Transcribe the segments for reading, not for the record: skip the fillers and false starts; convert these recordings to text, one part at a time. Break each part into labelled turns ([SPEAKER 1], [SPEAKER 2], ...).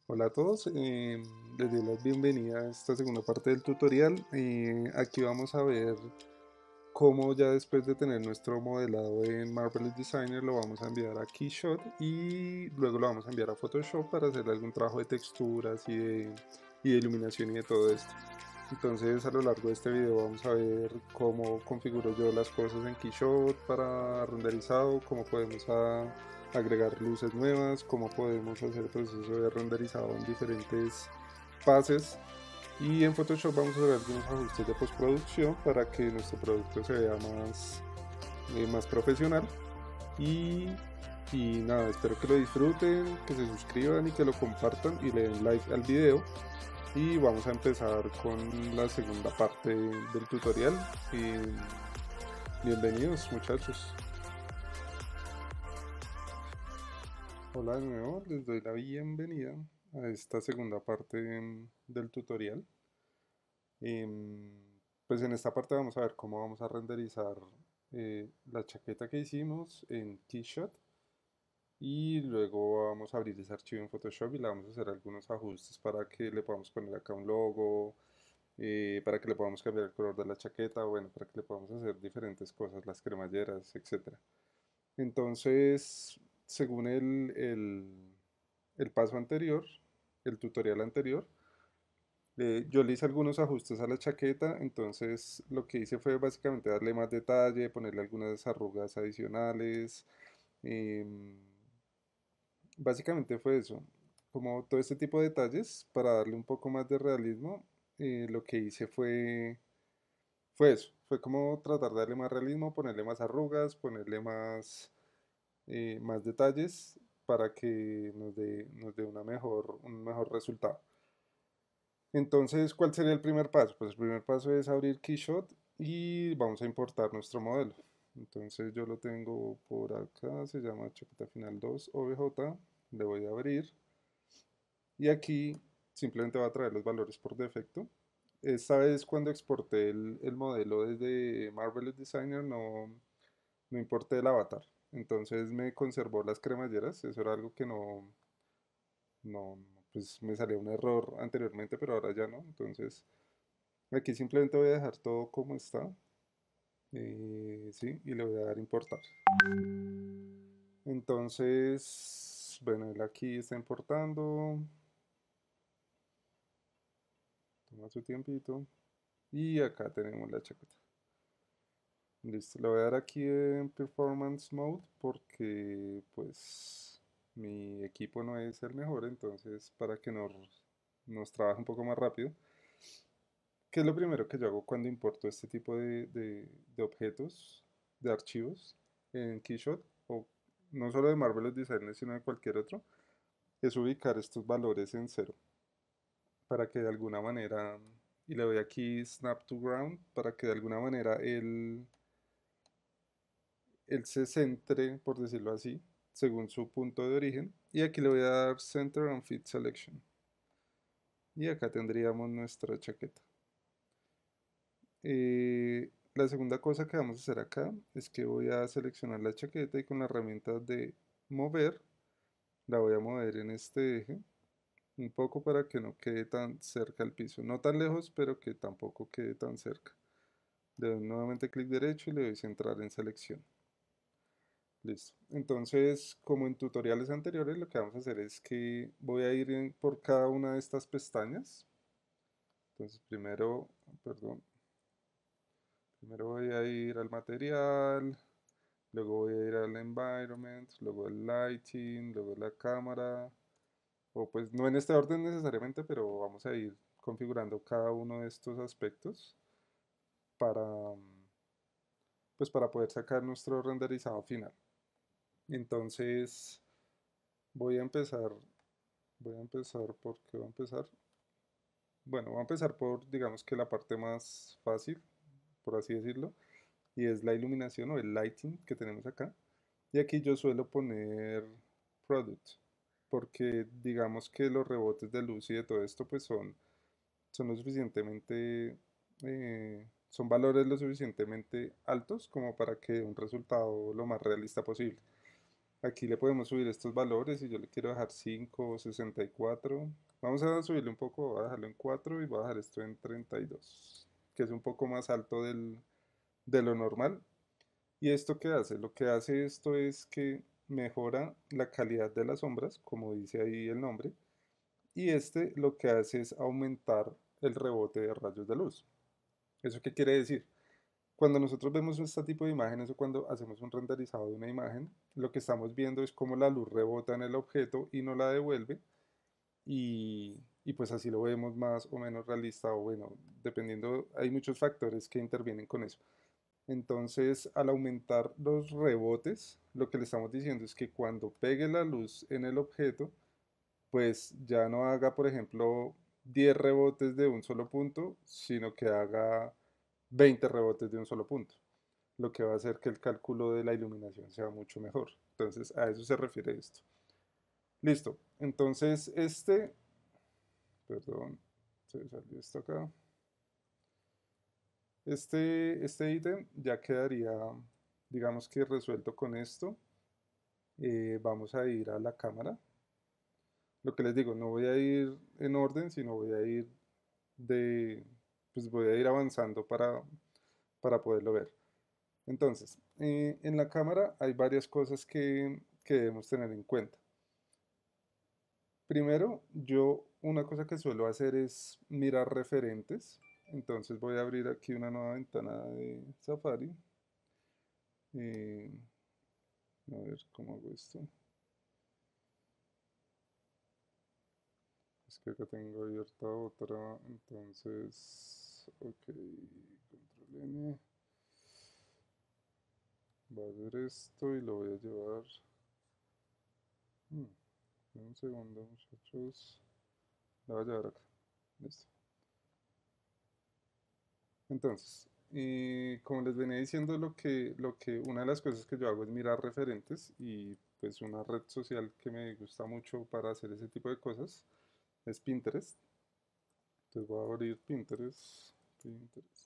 [SPEAKER 1] Hola a todos, les doy la bienvenida a esta segunda parte del tutorial. Aquí vamos a ver cómo ya después de tener nuestro modelado en Marvelous Designer lo vamos a enviar a Keyshot y luego lo vamos a enviar a Photoshop para hacer algún trabajo de texturas y de iluminación y de todo esto. Entonces a lo largo de este video vamos a ver cómo configuro yo las cosas en Keyshot para renderizado, cómo podemos agregar luces nuevas, cómo podemos hacer el proceso de renderizado en diferentes fases, y en Photoshop vamos a hacer algunos ajustes de postproducción para que nuestro producto se vea más profesional. Y, y nada, espero que lo disfruten, que se suscriban y que lo compartan y le den like al video. Y vamos a empezar con la segunda parte del tutorial. Bienvenidos, muchachos. Hola de nuevo, les doy la bienvenida a esta segunda parte del tutorial. Em, pues en esta parte vamos a ver cómo vamos a renderizar la chaqueta que hicimos en Keyshot, y luego vamos a abrir ese archivo en Photoshop y le vamos a hacer algunos ajustes para que le podamos poner acá un logo, para que le podamos cambiar el color de la chaqueta, bueno, para que le podamos hacer diferentes cosas, las cremalleras, etcétera. Entonces, según el paso anterior, el tutorial anterior, yo le hice algunos ajustes a la chaqueta. Entonces lo que hice fue básicamente darle más detalle, ponerle algunas arrugas adicionales. em, Básicamente fue eso, como todo este tipo de detalles para darle un poco más de realismo. Lo que hice fue eso, fue como tratar de darle más realismo, ponerle más arrugas, ponerle más detalles para que nos dé un mejor resultado. Entonces, ¿cuál sería el primer paso? Pues el primer paso es abrir Keyshot y vamos a importar nuestro modelo. Entonces yo lo tengo por acá, se llama chaqueta final 2 OBJ, le voy a abrir y aquí simplemente va a traer los valores por defecto. Esta vez cuando exporté el modelo desde Marvelous Designer no importé el avatar, entonces me conservó las cremalleras. Eso era algo que pues me salió un error anteriormente, pero ahora ya no. Entonces aquí simplemente voy a dejar todo como está, sí, y le voy a dar importar. Entonces, bueno, él aquí está importando, toma su tiempito, y acá tenemos la chaqueta. Listo, le voy a dar aquí en Performance Mode porque pues mi equipo no es el mejor, entonces para que nos trabaje un poco más rápido. ¿Qué es lo primero que yo hago cuando importo este tipo de objetos, de archivos en Keyshot, o no solo de Marvelous Designer, sino de cualquier otro? Es ubicar estos valores en cero, para que de alguna manera, y le doy aquí Snap to Ground, para que de alguna manera él se centre, por decirlo así, según su punto de origen. Y aquí le voy a dar Center and Fit Selection. Y acá tendríamos nuestra chaqueta. La segunda cosa que vamos a hacer acá es que voy a seleccionar la chaqueta y con la herramienta de mover la voy a mover en este eje un poco para que no quede tan cerca al piso, no tan lejos, pero que tampoco quede tan cerca. Le doy nuevamente clic derecho y le doy centrar en selección. Listo. Entonces, como en tutoriales anteriores, lo que vamos a hacer es que voy a ir por cada una de estas pestañas. Entonces, primero voy a ir al material, luego voy a ir al environment, luego al lighting, luego la cámara, o pues no en este orden necesariamente, pero vamos a ir configurando cada uno de estos aspectos para, pues para poder sacar nuestro renderizado final. Entonces voy a empezar, ¿por qué voy a empezar? Bueno, voy a empezar por, digamos que la parte más fácil, por así decirlo, y es la iluminación o el lighting que tenemos acá. Y aquí yo suelo poner product, porque digamos que los rebotes de luz y de todo esto pues son lo suficientemente, son valores lo suficientemente altos como para que un resultado lo más realista posible. Aquí le podemos subir estos valores y yo le quiero dejar 5 o 64. Vamos a subirle un poco, voy a dejarlo en 4 y voy a dejar esto en 32, que es un poco más alto de lo normal. ¿Y esto qué hace? Lo que hace esto es que mejora la calidad de las sombras, como dice ahí el nombre, y este lo que hace es aumentar el rebote de rayos de luz. ¿Eso qué quiere decir? Cuando nosotros vemos este tipo de imágenes o cuando hacemos un renderizado de una imagen, lo que estamos viendo es cómo la luz rebota en el objeto y no la devuelve y pues así lo vemos más o menos realista o bueno, dependiendo, hay muchos factores que intervienen con eso. Entonces, al aumentar los rebotes, lo que le estamos diciendo es que cuando pegue la luz en el objeto, pues ya no haga, por ejemplo, 10 rebotes de un solo punto, sino que haga 20 rebotes de un solo punto, lo que va a hacer que el cálculo de la iluminación sea mucho mejor. Entonces, a eso se refiere esto. Listo. Entonces, perdón, se salió esto acá. Este ítem ya quedaría, digamos que resuelto con esto. Vamos a ir a la cámara. Lo que les digo, no voy a ir en orden, sino voy a ir de, pues voy a ir avanzando para poderlo ver. Entonces, en la cámara hay varias cosas que debemos tener en cuenta. Primero, yo una cosa que suelo hacer es mirar referentes. Entonces voy a abrir aquí una nueva ventana de Safari. Eh, a ver cómo hago esto. Es que acá tengo abierta otra. Entonces, ok, control N. Voy a hacer esto y lo voy a llevar. Un segundo, muchachos. Lo voy a llevar acá. Listo. Entonces, como les venía diciendo, una de las cosas que yo hago es mirar referentes y pues una red social que me gusta mucho para hacer ese tipo de cosas es Pinterest. Entonces voy a abrir Pinterest. Pinterest.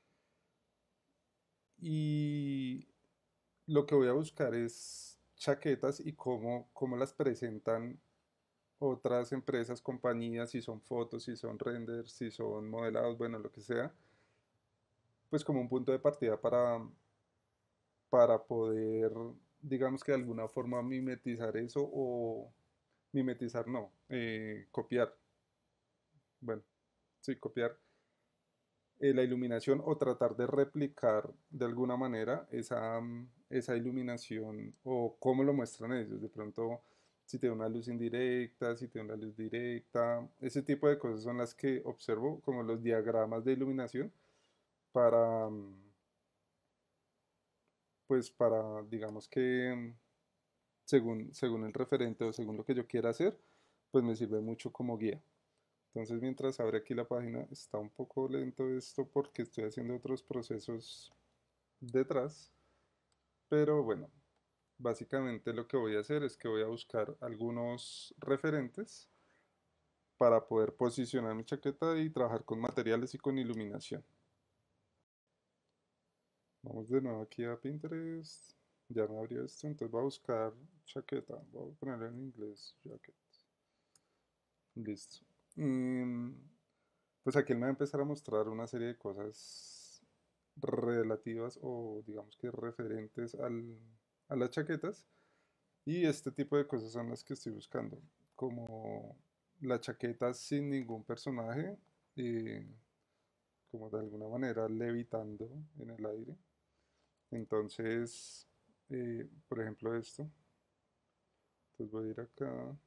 [SPEAKER 1] Y lo que voy a buscar es chaquetas y cómo las presentan otras empresas, compañías, si son fotos, si son renders, si son modelados, bueno, lo que sea, pues como un punto de partida para poder, digamos que de alguna forma mimetizar eso o mimetizar, no, copiar, bueno, sí, copiar la iluminación o tratar de replicar de alguna manera esa iluminación o cómo lo muestran ellos. De pronto, si tiene una luz indirecta, si tiene una luz directa, ese tipo de cosas son las que observo como los diagramas de iluminación para, pues para, digamos que según el referente o según lo que yo quiera hacer, pues me sirve mucho como guía. Entonces, mientras abre aquí la página, está un poco lento esto porque estoy haciendo otros procesos detrás, pero bueno, básicamente lo que voy a hacer es que voy a buscar algunos referentes para poder posicionar mi chaqueta y trabajar con materiales y con iluminación. Vamos de nuevo aquí a Pinterest. Ya me abrió esto, entonces voy a buscar chaqueta. Voy a ponerlo en inglés, jacket. Listo. Mm, pues aquí él me va a empezar a mostrar una serie de cosas relativas o digamos que referentes a las chaquetas. Y este tipo de cosas son las que estoy buscando. Como la chaqueta sin ningún personaje, eh, como de alguna manera levitando en el aire. Entonces, por ejemplo esto. Entonces voy a ir acá.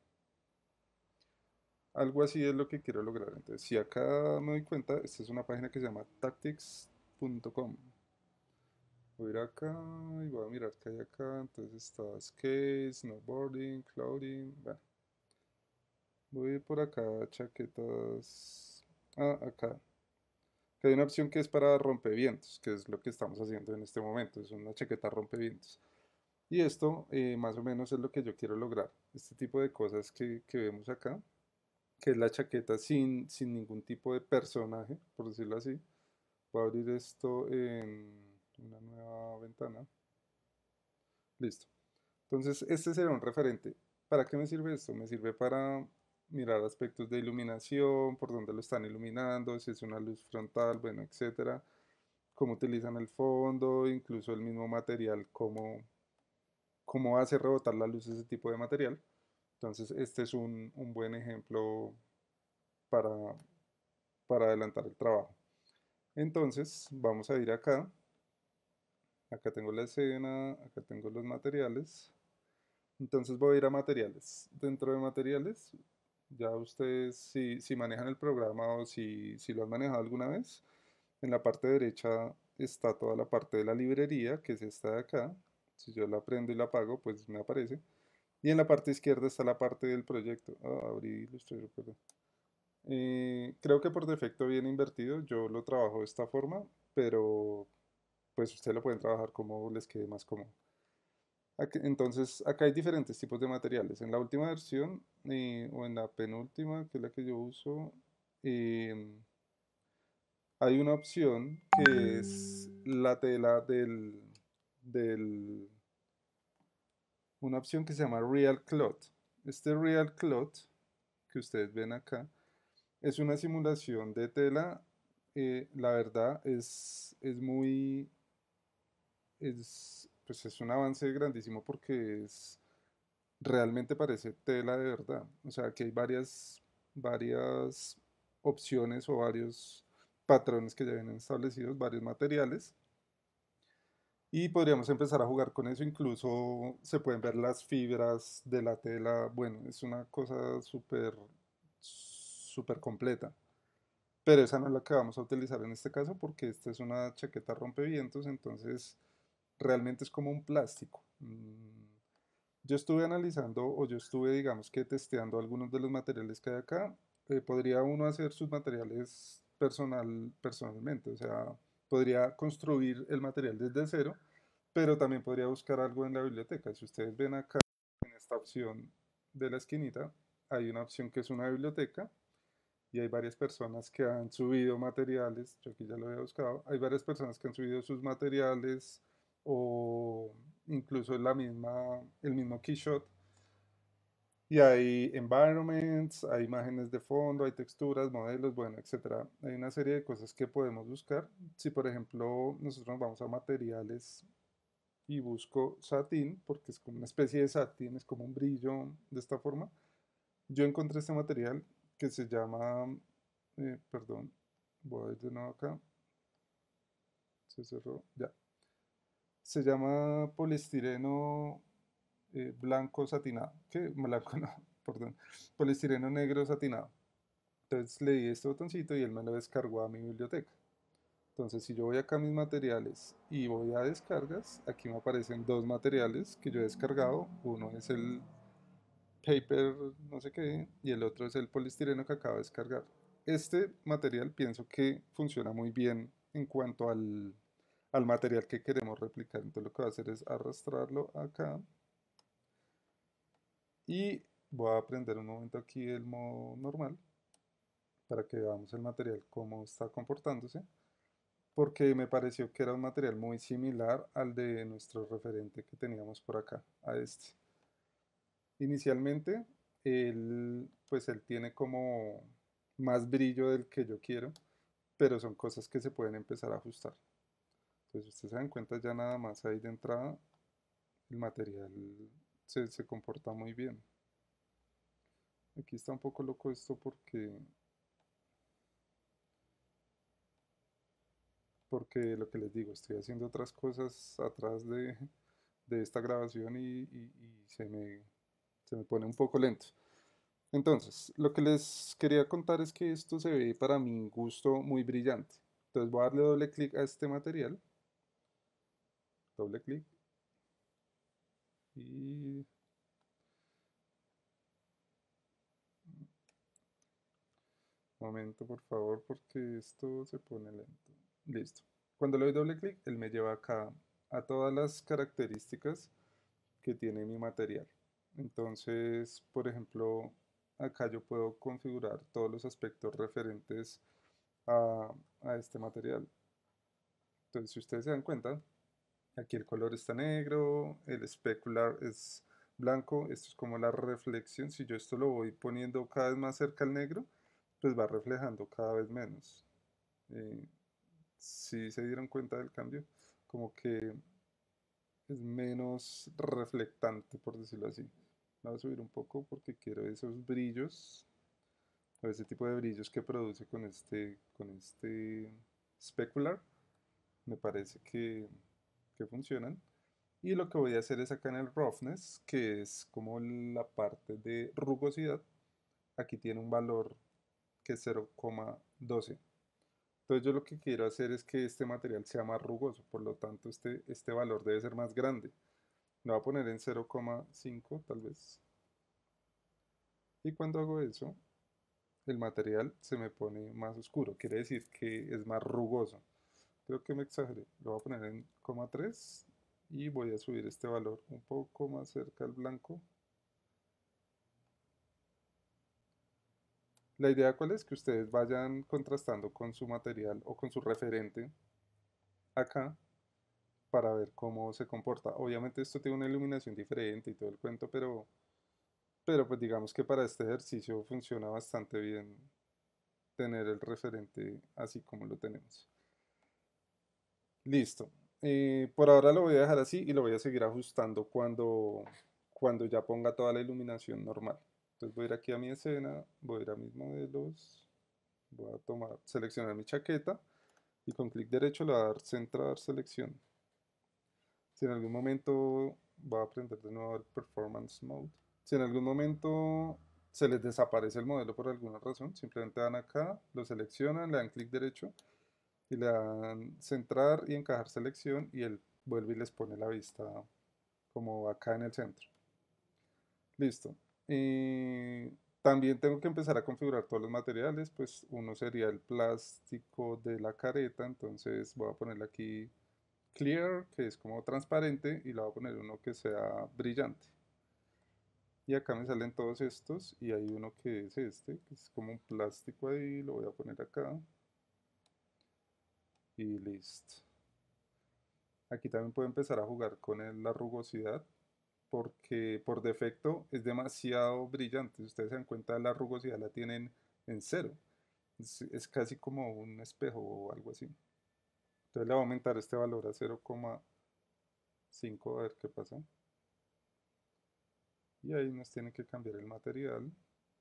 [SPEAKER 1] Algo así es lo que quiero lograr. Entonces, si acá me doy cuenta, esta es una página que se llama tactics.com. Voy a ir acá y voy a mirar qué hay acá. Entonces está skate, snowboarding, clouding. Bueno, voy a ir por acá, chaquetas. Ah, acá. Que hay una opción que es para rompevientos, que es lo que estamos haciendo en este momento. Es una chaqueta rompevientos. Y esto más o menos es lo que yo quiero lograr. Este tipo de cosas que vemos acá, que es la chaqueta sin ningún tipo de personaje, por decirlo así. Voy a abrir esto en una nueva ventana. Listo. Entonces, este será un referente. ¿Para qué me sirve esto? Me sirve para mirar aspectos de iluminación, por dónde lo están iluminando, si es una luz frontal, bueno, etcétera, cómo utilizan el fondo, incluso el mismo material, cómo hace rebotar la luz ese tipo de material. Entonces, este es un buen ejemplo para, para adelantar el trabajo. Entonces, vamos a ir acá. Acá tengo la escena, acá tengo los materiales. Entonces voy a ir a materiales. Dentro de materiales, ya ustedes si manejan el programa o si lo han manejado alguna vez, en la parte derecha está toda la parte de la librería, que es esta de acá. Si yo la prendo y la apago, pues me aparece. Y en la parte izquierda está la parte del proyecto. Abrí Illustrator, perdón. Creo que por defecto viene invertido. Yo lo trabajo de esta forma, pero pues ustedes lo pueden trabajar como les quede más cómodo. Entonces, acá hay diferentes tipos de materiales. En la última versión o en la penúltima, que es la que yo uso, em, hay una opción que es la tela del, una opción que se llama Real Cloth. Este Real Cloth que ustedes ven acá es una simulación de tela. La verdad pues es un avance grandísimo porque realmente parece tela de verdad. O sea, que hay varias opciones o varios patrones que ya vienen establecidos, varios materiales. Y podríamos empezar a jugar con eso. Incluso se pueden ver las fibras de la tela. Bueno, es una cosa súper completa. Pero esa no es la que vamos a utilizar en este caso porque esta es una chaqueta rompevientos, entonces realmente es como un plástico. Yo estuve analizando o yo estuve, digamos que testeando algunos de los materiales que hay acá. Podría uno hacer sus materiales personalmente, o sea, podría construir el material desde cero, pero también podría buscar algo en la biblioteca. Si ustedes ven acá en esta opción de la esquinita, hay una opción que es una biblioteca y hay varias personas que han subido materiales, yo aquí ya lo había buscado, hay varias personas que han subido sus materiales o incluso el mismo Keyshot y hay environments, hay imágenes de fondo, hay texturas, modelos, bueno, etcétera. Hay una serie de cosas que podemos buscar. Si por ejemplo nosotros nos vamos a materiales y busco satín, porque es como una especie de satín, es como un brillo de esta forma, yo encontré este material que se llama, perdón, voy a ir de nuevo acá, se cerró, ya. Se llama poliestireno blanco satinado. ¿Qué? Blanco no, perdón. Poliestireno negro satinado. Entonces le di este botoncito y él me lo descargó a mi biblioteca. Entonces si yo voy acá a mis materiales y voy a descargas, aquí me aparecen dos materiales que yo he descargado. Uno es el paper no sé qué y el otro es el poliestireno que acabo de descargar. Este material pienso que funciona muy bien en cuanto al material que queremos replicar. Entonces lo que voy a hacer es arrastrarlo acá y voy a prender un momento aquí el modo normal para que veamos el material cómo está comportándose, porque me pareció que era un material muy similar al de nuestro referente que teníamos por acá, a este. Inicialmente, pues él tiene como más brillo del que yo quiero, pero son cosas que se pueden empezar a ajustar. Entonces, ustedes se dan cuenta ya nada más ahí de entrada, el material se comporta muy bien. Aquí está un poco loco esto porque lo que les digo, estoy haciendo otras cosas atrás de esta grabación y se me pone un poco lento. Entonces, lo que les quería contar es que esto se ve para mi gusto muy brillante. Entonces voy a darle doble clic a este material, doble clic y momento por favor porque esto se pone lento. Listo. Cuando le doy doble clic, él me lleva acá a todas las características que tiene mi material. Entonces, por ejemplo, acá yo puedo configurar todos los aspectos referentes a, a este material. Entonces, si ustedes se dan cuenta, Aquí el color está negro, el specular es blanco, esto es como la reflexión. Si yo esto lo voy poniendo cada vez más cerca al negro, pues va reflejando cada vez menos. Si se dieron cuenta del cambio, como que es menos reflectante, por decirlo así. Voy a subir un poco porque quiero esos brillos, o ese tipo de brillos que produce con este specular. Me parece que funcionan. Y lo que voy a hacer es acá en el roughness, que es como la parte de rugosidad. Aquí tiene un valor que es 0,12. Entonces yo lo que quiero hacer es que este material sea más rugoso, por lo tanto este valor debe ser más grande. Lo voy a poner en 0,5 tal vez. Y cuando hago eso, el material se me pone más oscuro, quiere decir que es más rugoso. Creo que me exageré, lo voy a poner en 0,3 y voy a subir este valor un poco más cerca al blanco. La idea cuál es que ustedes vayan contrastando con su material o con su referente acá para ver cómo se comporta. Obviamente esto tiene una iluminación diferente y todo el cuento, pero pues digamos que para este ejercicio funciona bastante bien tener el referente así como lo tenemos. Listo. Por ahora lo voy a dejar así y lo voy a seguir ajustando cuando ya ponga toda la iluminación normal. Entonces voy a ir aquí a mi escena, voy a ir a mis modelos, voy a seleccionar mi chaqueta y con clic derecho le voy a dar centrar selección. Si en algún momento voy a prender de nuevo el performance mode. Si en algún momento se les desaparece el modelo por alguna razón, simplemente van acá, lo seleccionan, le dan clic derecho y le dan centrar y encajar selección y él vuelve y les pone la vista como acá en el centro. Listo. También tengo que empezar a configurar todos los materiales, pues uno sería el plástico de la careta, entonces voy a ponerle aquí clear, que es como transparente, y le voy a poner uno que sea brillante. Y acá me salen todos estos, y hay uno que es este, que es como un plástico ahí, lo voy a poner acá, y listo. Aquí también puedo empezar a jugar con la rugosidad, porque por defecto es demasiado brillante. Si ustedes se dan cuenta, la rugosidad la tienen en cero. Es casi como un espejo o algo así. Entonces le voy a aumentar este valor a 0,5 a ver qué pasa. Y ahí nos tiene que cambiar el material.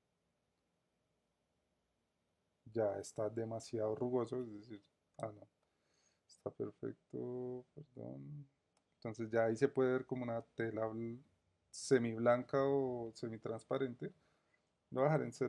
[SPEAKER 1] Ya está demasiado rugoso, es decir, no, está perfecto, perdón. Entonces ya ahí se puede ver como una tela semi blanca o semi transparente. Lo voy a dejar en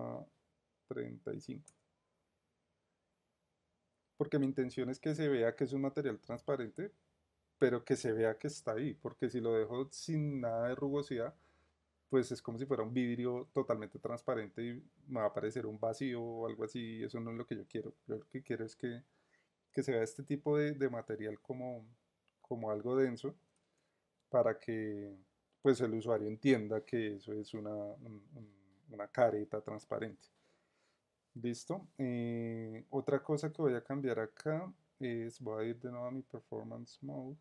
[SPEAKER 1] 0,35. Porque mi intención es que se vea que es un material transparente, pero que se vea que está ahí, porque si lo dejo sin nada de rugosidad, pues es como si fuera un vidrio totalmente transparente y me va a aparecer un vacío o algo así, y eso no es lo que yo quiero. Yo lo que quiero es que se vea este tipo de material como algo denso para que pues el usuario entienda que eso es una careta transparente. Listo. Otra cosa que voy a cambiar acá es, voy a ir de nuevo a mi performance mode.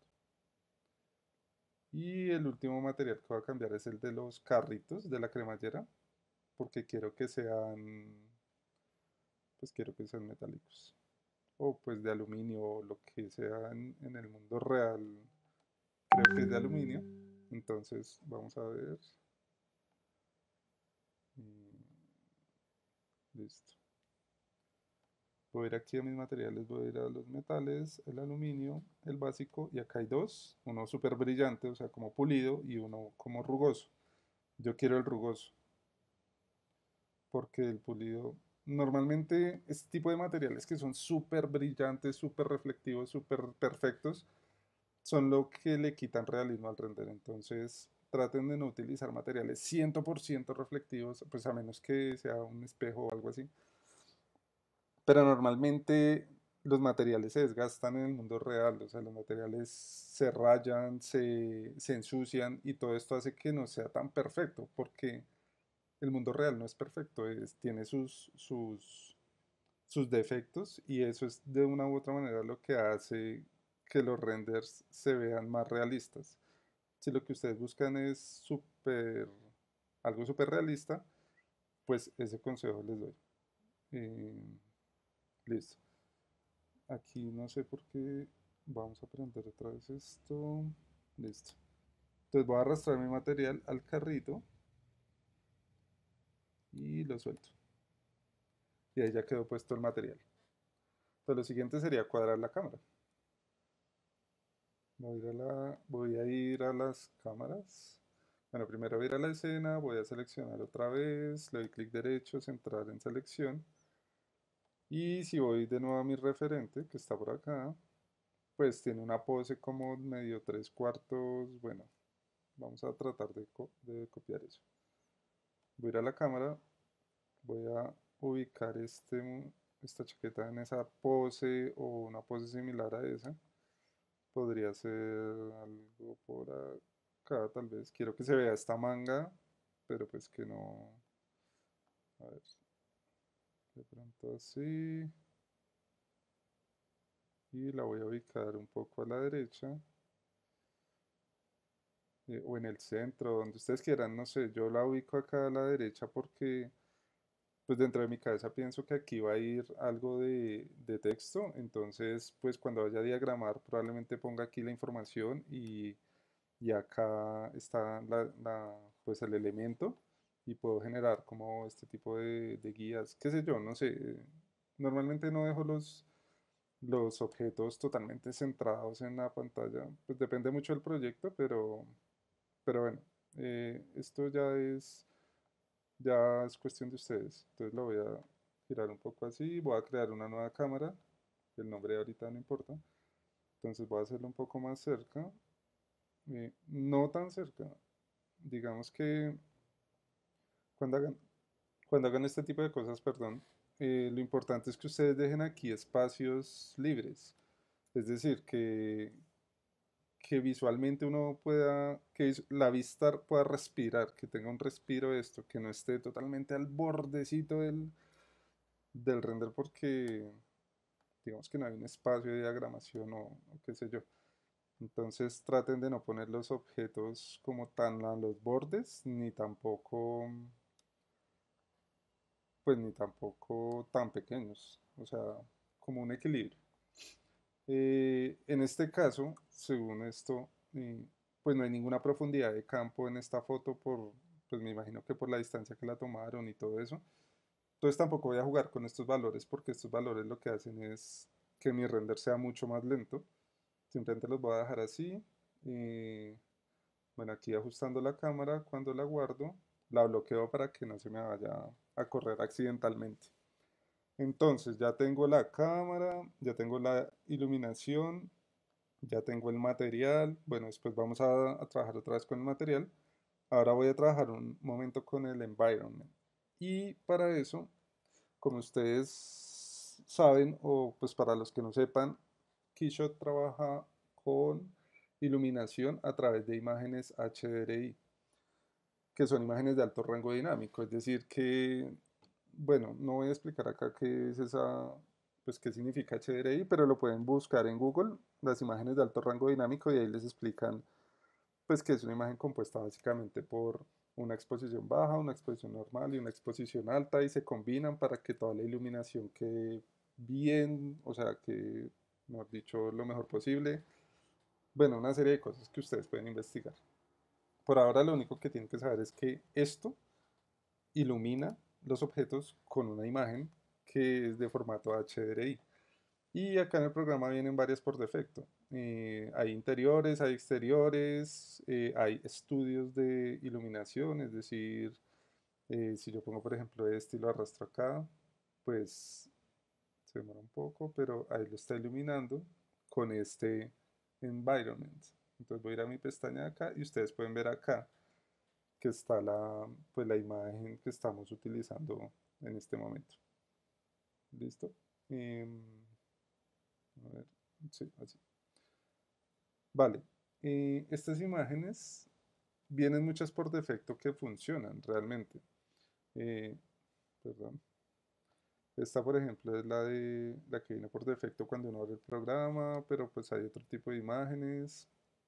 [SPEAKER 1] Y el último material que voy a cambiar es el de los carritos de la cremallera, porque quiero que sean, pues quiero que sean metálicos. O pues de aluminio o lo que sea en el mundo real, creo que es de aluminio. Entonces vamos a ver. Listo. Voy a ir aquí a mis materiales, voy a ir a los metales, el aluminio, el básico, y acá hay dos, uno súper brillante, o sea, como pulido, y uno como rugoso. Yo quiero el rugoso, porque el pulido, normalmente este tipo de materiales que son súper brillantes, súper reflectivos, súper perfectos, son lo que le quitan realismo al render. Entonces, traten de no utilizar materiales 100% reflectivos, pues a menos que sea un espejo o algo así. Pero normalmente los materiales se desgastan en el mundo real, o sea, los materiales se rayan, se ensucian y todo esto hace que no sea tan perfecto, porque el mundo real no es perfecto, tiene sus defectos y eso es de una u otra manera lo que hace que los renders se vean más realistas. Si lo que ustedes buscan es algo súper realista, pues ese consejo les doy. Eh, Listo. Aquí no sé por qué. Vamos a prender otra vez esto. Listo. Entonces voy a arrastrar mi material al carrito y lo suelto. Y ahí ya quedó puesto el material. Entonces lo siguiente sería cuadrar la cámara. Voy a ir a las cámaras. Bueno, primero voy a ir a la escena, voy a seleccionar otra vez, le doy clic derecho, centrar en selección. Y si voy de nuevo a mi referente, que está por acá, pues tiene una pose como medio tres cuartos. Bueno, vamos a tratar de copiar eso. Voy a ir a la cámara, voy a ubicar esta chaqueta en esa pose o una pose similar a esa. Podría ser algo por acá, tal vez. Quiero que se vea esta manga, pero pues que no. A ver, de pronto así. Y la voy a ubicar un poco a la derecha. O en el centro, donde ustedes quieran, no sé. Yo la ubico acá a la derecha porque, pues dentro de mi cabeza pienso que aquí va a ir algo de texto. Entonces, pues cuando vaya a diagramar, probablemente ponga aquí la información y acá está pues el elemento y puedo generar como este tipo de guías, qué sé yo, no sé. Normalmente no dejo los objetos totalmente centrados en la pantalla, pues depende mucho del proyecto, pero bueno, esto ya es cuestión de ustedes. Entonces lo voy a girar un poco así, voy a crear una nueva cámara, el nombre ahorita no importa, entonces voy a hacerlo un poco más cerca, no tan cerca. Digamos que cuando hagan, cuando hagan este tipo de cosas, perdón, lo importante es que ustedes dejen aquí espacios libres. Es decir, que visualmente uno pueda, la vista pueda respirar, que tenga un respiro esto, que no esté totalmente al bordecito del render porque digamos que no hay un espacio de diagramación o qué sé yo. Entonces traten de no poner los objetos como tan a los bordes, ni tampoco pues ni tampoco tan pequeños, o sea, como un equilibrio. En este caso, según esto, pues no hay ninguna profundidad de campo en esta foto pues me imagino que por la distancia que la tomaron y todo eso. Entonces tampoco voy a jugar con estos valores porque estos valores lo que hacen es que mi render sea mucho más lento. Simplemente los voy a dejar así. Bueno, aquí ajustando la cámara, cuando la guardo, la bloqueo para que no se me vaya a correr accidentalmente. Entonces ya tengo la cámara, ya tengo la iluminación, ya tengo el material. Bueno, después vamos a trabajar otra vez con el material. Ahora voy a trabajar un momento con el environment. Y para eso, como ustedes saben, o pues para los que no sepan, Keyshot trabaja con iluminación a través de imágenes HDRI, que son imágenes de alto rango dinámico. Es decir, que bueno, no voy a explicar acá qué es pues qué significa HDRI, pero lo pueden buscar en Google, las imágenes de alto rango dinámico, y ahí les explican, pues que es una imagen compuesta básicamente por una exposición baja, una exposición normal y una exposición alta, y se combinan para que toda la iluminación quede bien, o sea, que, mejor dicho, lo mejor posible. Bueno, una serie de cosas que ustedes pueden investigar. Por ahora lo único que tienen que saber es que esto ilumina los objetos con una imagen que es de formato HDRI. Y acá en el programa vienen varias por defecto. Hay interiores, hay exteriores, hay estudios de iluminación, es decir, si yo pongo por ejemplo este y lo arrastro acá, pues se demora un poco, pero ahí lo está iluminando con este environment. Entonces voy a ir a mi pestaña de acá y ustedes pueden ver acá que está pues la imagen que estamos utilizando en este momento. ¿Listo? A ver, sí, así. Vale. Estas imágenes vienen muchas por defecto que funcionan realmente. Eh, Perdón. Esta, por ejemplo, es la que viene por defecto cuando uno abre el programa, pero pues hay otro tipo de imágenes.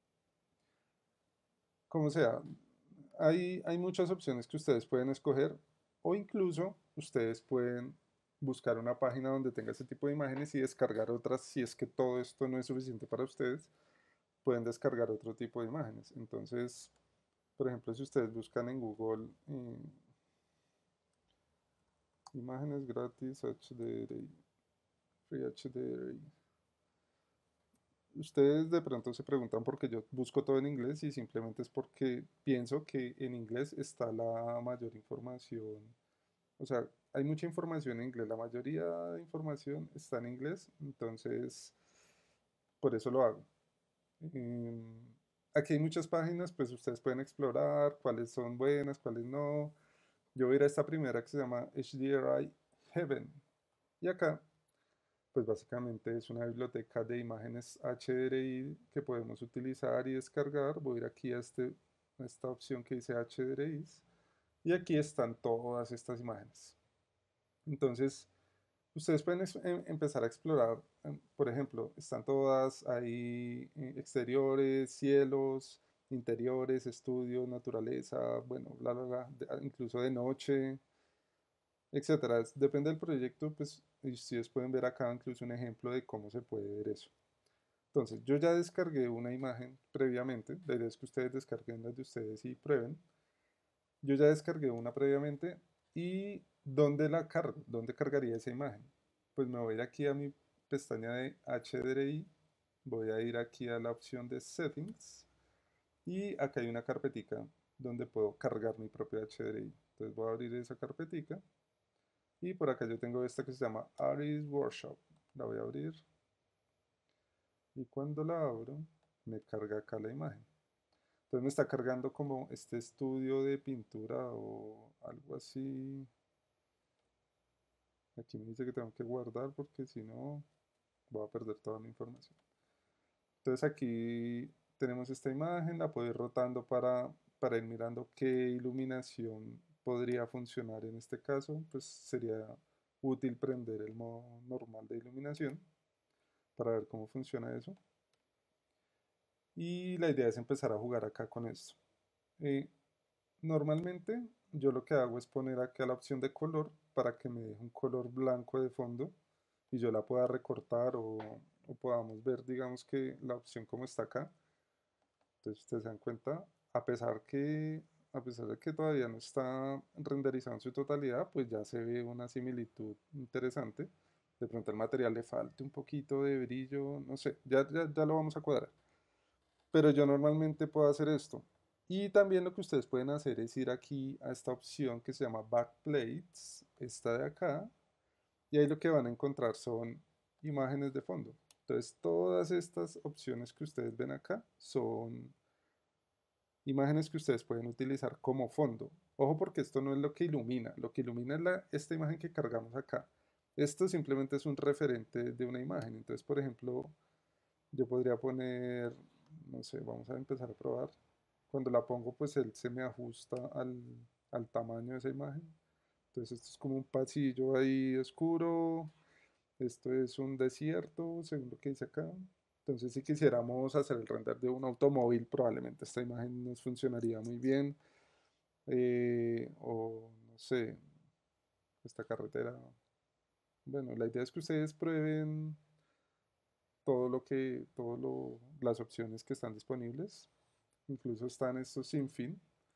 [SPEAKER 1] Como sea, hay muchas opciones que ustedes pueden escoger o incluso ustedes pueden buscar una página donde tenga ese tipo de imágenes y descargar otras si es que todo esto no es suficiente para ustedes, pueden descargar otro tipo de imágenes. Entonces, por ejemplo, si ustedes buscan en Google imágenes gratis HDRI, Free HDRI, ustedes de pronto se preguntan por qué yo busco todo en inglés y simplemente es porque pienso que en inglés está la mayor información. O sea, hay mucha información en inglés, la mayoría de información está en inglés, entonces por eso lo hago. Em, Aquí hay muchas páginas, pues ustedes pueden explorar cuáles son buenas, cuáles no. Yo voy a ir a esta primera que se llama HDRI Heaven. Y acá, pues básicamente es una biblioteca de imágenes HDRI que podemos utilizar y descargar. Voy a ir aquí a esta opción que dice HDRIs. Y aquí están todas estas imágenes. Entonces, ustedes pueden empezar a explorar, por ejemplo, están todas ahí, exteriores, cielos, interiores, estudios, naturaleza, bueno, bla, bla, bla, incluso de noche, etcétera. Depende del proyecto, pues y ustedes pueden ver acá incluso un ejemplo de cómo se puede ver eso. Entonces, yo ya descargué una imagen previamente, la idea es que ustedes descarguen las de ustedes y prueben. Yo ya descargué una previamente y ¿dónde la cargo? ¿Dónde cargaría esa imagen? Pues me voy a ir aquí a mi pestaña de HDRI, voy a ir aquí a la opción de Settings y acá hay una carpetica donde puedo cargar mi propio HDRI. Entonces voy a abrir esa carpetica y por acá yo tengo esta que se llama Artist Workshop. La voy a abrir y cuando la abro me carga acá la imagen. Entonces me está cargando como este estudio de pintura o algo así. Aquí me dice que tengo que guardar porque si no voy a perder toda mi información. Entonces aquí tenemos esta imagen, la puedo ir rotando para ir mirando qué iluminación podría funcionar en este caso. Pues sería útil prender el modo normal de iluminación para ver cómo funciona eso. Y la idea es empezar a jugar acá con esto. Eh, Normalmente yo lo que hago es poner acá la opción de color para que me deje un color blanco de fondo y yo la pueda recortar o podamos ver, digamos que la opción como está acá. Entonces ustedes se dan cuenta, a pesar de que todavía no está renderizado en su totalidad, pues ya se ve una similitud interesante. De pronto el material le falte un poquito de brillo, no sé, ya lo vamos a cuadrar. Pero yo normalmente puedo hacer esto. Y también lo que ustedes pueden hacer es ir aquí a esta opción que se llama Backplates, esta de acá, y ahí lo que van a encontrar son imágenes de fondo. Entonces todas estas opciones que ustedes ven acá son imágenes que ustedes pueden utilizar como fondo. Ojo porque esto no es lo que ilumina es esta imagen que cargamos acá. Esto simplemente es un referente de una imagen. Entonces, por ejemplo, yo podría poner, no sé, vamos a empezar a probar. Cuando la pongo, pues él se me ajusta al tamaño de esa imagen. Entonces esto es como un pasillo ahí oscuro. Esto es un desierto, según lo que dice acá. Entonces si quisiéramos hacer el render de un automóvil, probablemente esta imagen nos funcionaría muy bien. O no sé, esta carretera. Bueno, la idea es que ustedes prueben las opciones que están disponibles. Incluso están estos sin fin,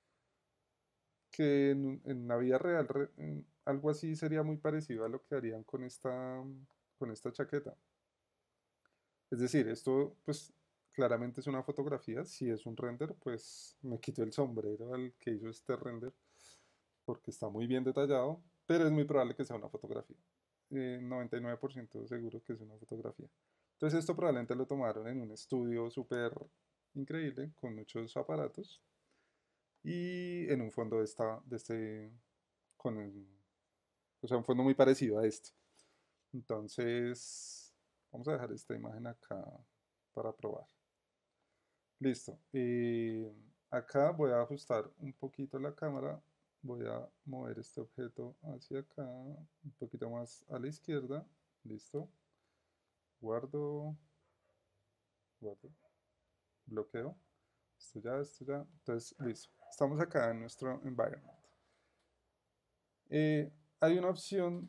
[SPEAKER 1] que en la vida real algo así sería muy parecido a lo que harían con esta chaqueta. Es decir, esto pues claramente es una fotografía, si es un render pues me quito el sombrero al que hizo este render porque está muy bien detallado, pero es muy probable que sea una fotografía. 99% seguro que es una fotografía. Entonces esto probablemente lo tomaron en un estudio súper increíble con muchos aparatos y en un fondo con o sea, un fondo muy parecido a este. Entonces, vamos a dejar esta imagen acá para probar. Listo. Acá voy a ajustar un poquito la cámara voy a mover este objeto hacia acá, un poquito más a la izquierda, listo, guardo, guardo, bloqueo, esto ya, entonces listo, estamos acá en nuestro environment. Eh, Hay una opción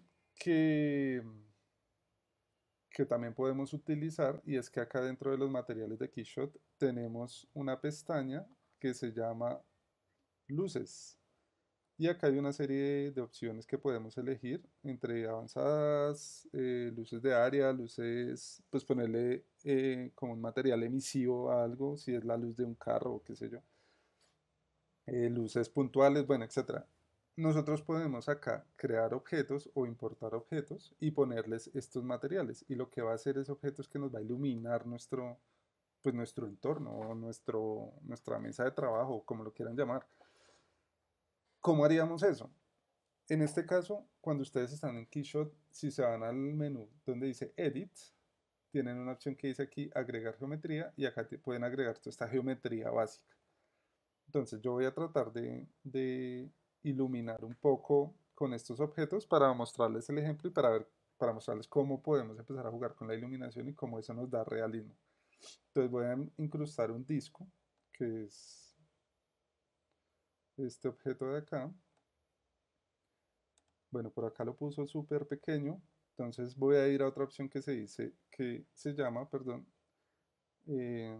[SPEAKER 1] que también podemos utilizar y es que acá dentro de los materiales de Keyshot tenemos una pestaña que se llama luces. Y acá hay una serie de opciones que podemos elegir entre avanzadas, luces de área, luces, pues ponerle como un material emisivo a algo, si es la luz de un carro o qué sé yo, luces puntuales, bueno, etcétera. Nosotros podemos acá crear objetos o importar objetos y ponerles estos materiales. Y lo que va a hacer ese objeto es que nos va a iluminar nuestro, pues nuestro entorno o nuestra mesa de trabajo, como lo quieran llamar. ¿Cómo haríamos eso? En este caso, cuando ustedes están en Keyshot, si se van al menú donde dice Edit, tienen una opción que dice aquí agregar geometría y acá pueden agregar toda esta geometría básica. Entonces yo voy a tratar de iluminar un poco con estos objetos para mostrarles el ejemplo y para mostrarles cómo podemos empezar a jugar con la iluminación y cómo eso nos da realismo. Entonces voy a incrustar un disco, que es este objeto de acá. Bueno, por acá lo puso súper pequeño. Entonces voy a ir a otra opción que se llama, perdón, eh,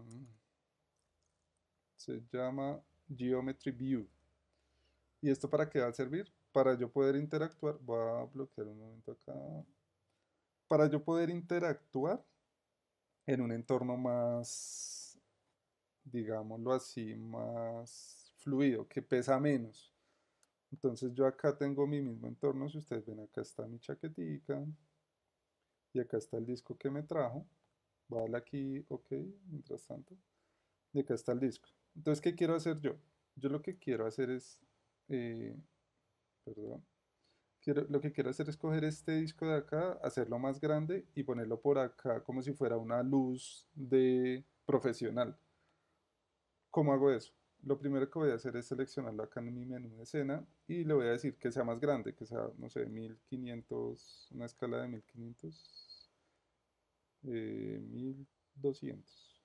[SPEAKER 1] se llama Geometry View. ¿Y esto para qué va a servir? Para yo poder interactuar, voy a bloquear un momento acá, para yo poder interactuar en un entorno más, digámoslo así, más fluido, que pesa menos. Entonces yo acá tengo mi mismo entorno, si ustedes ven acá está mi chaquetica y acá está el disco que me trajo. Voy a darle aquí, ok, mientras tanto. Y acá está el disco. Entonces, ¿qué quiero hacer yo? Yo lo que quiero hacer es, eh, perdón, lo que quiero hacer es coger este disco de acá, hacerlo más grande y ponerlo por acá como si fuera una luz de profesional. ¿Cómo hago eso? Lo primero que voy a hacer es seleccionarlo acá en mi menú de escena y le voy a decir que sea más grande, que sea, no sé, 1500, una escala de 1500, 1200.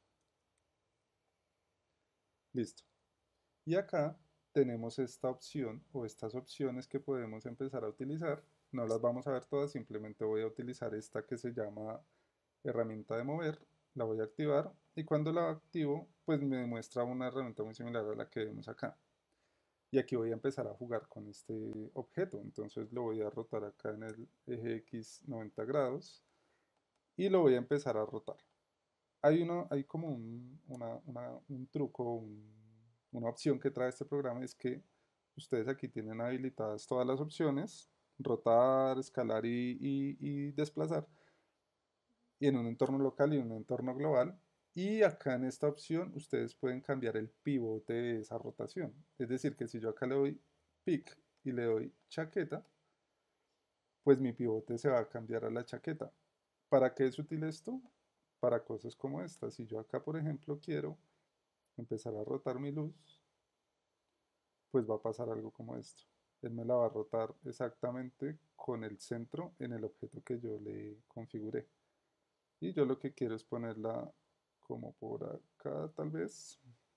[SPEAKER 1] Listo. Y acá tenemos esta opción o estas opciones que podemos empezar a utilizar. No las vamos a ver todas, simplemente voy a utilizar esta que se llama herramienta de mover. La voy a activar y cuando la activo, pues me muestra una herramienta muy similar a la que vemos acá. Y aquí voy a empezar a jugar con este objeto. Entonces lo voy a rotar acá en el eje X 90 grados y lo voy a empezar a rotar. Hay como un truco, una opción que trae este programa, es que ustedes aquí tienen habilitadas todas las opciones, rotar, escalar y desplazar, y en un entorno local y en un entorno global. Y acá en esta opción ustedes pueden cambiar el pivote de esa rotación. Es decir, que si yo acá le doy pick y le doy chaqueta, pues mi pivote se va a cambiar a la chaqueta. ¿Para qué es útil esto? Para cosas como esta. Si yo acá, por ejemplo, quiero empezar a rotar mi luz, pues va a pasar algo como esto. Él me la va a rotar exactamente con el centro en el objeto que yo le configuré. Y yo lo que quiero es ponerla como por acá tal vez.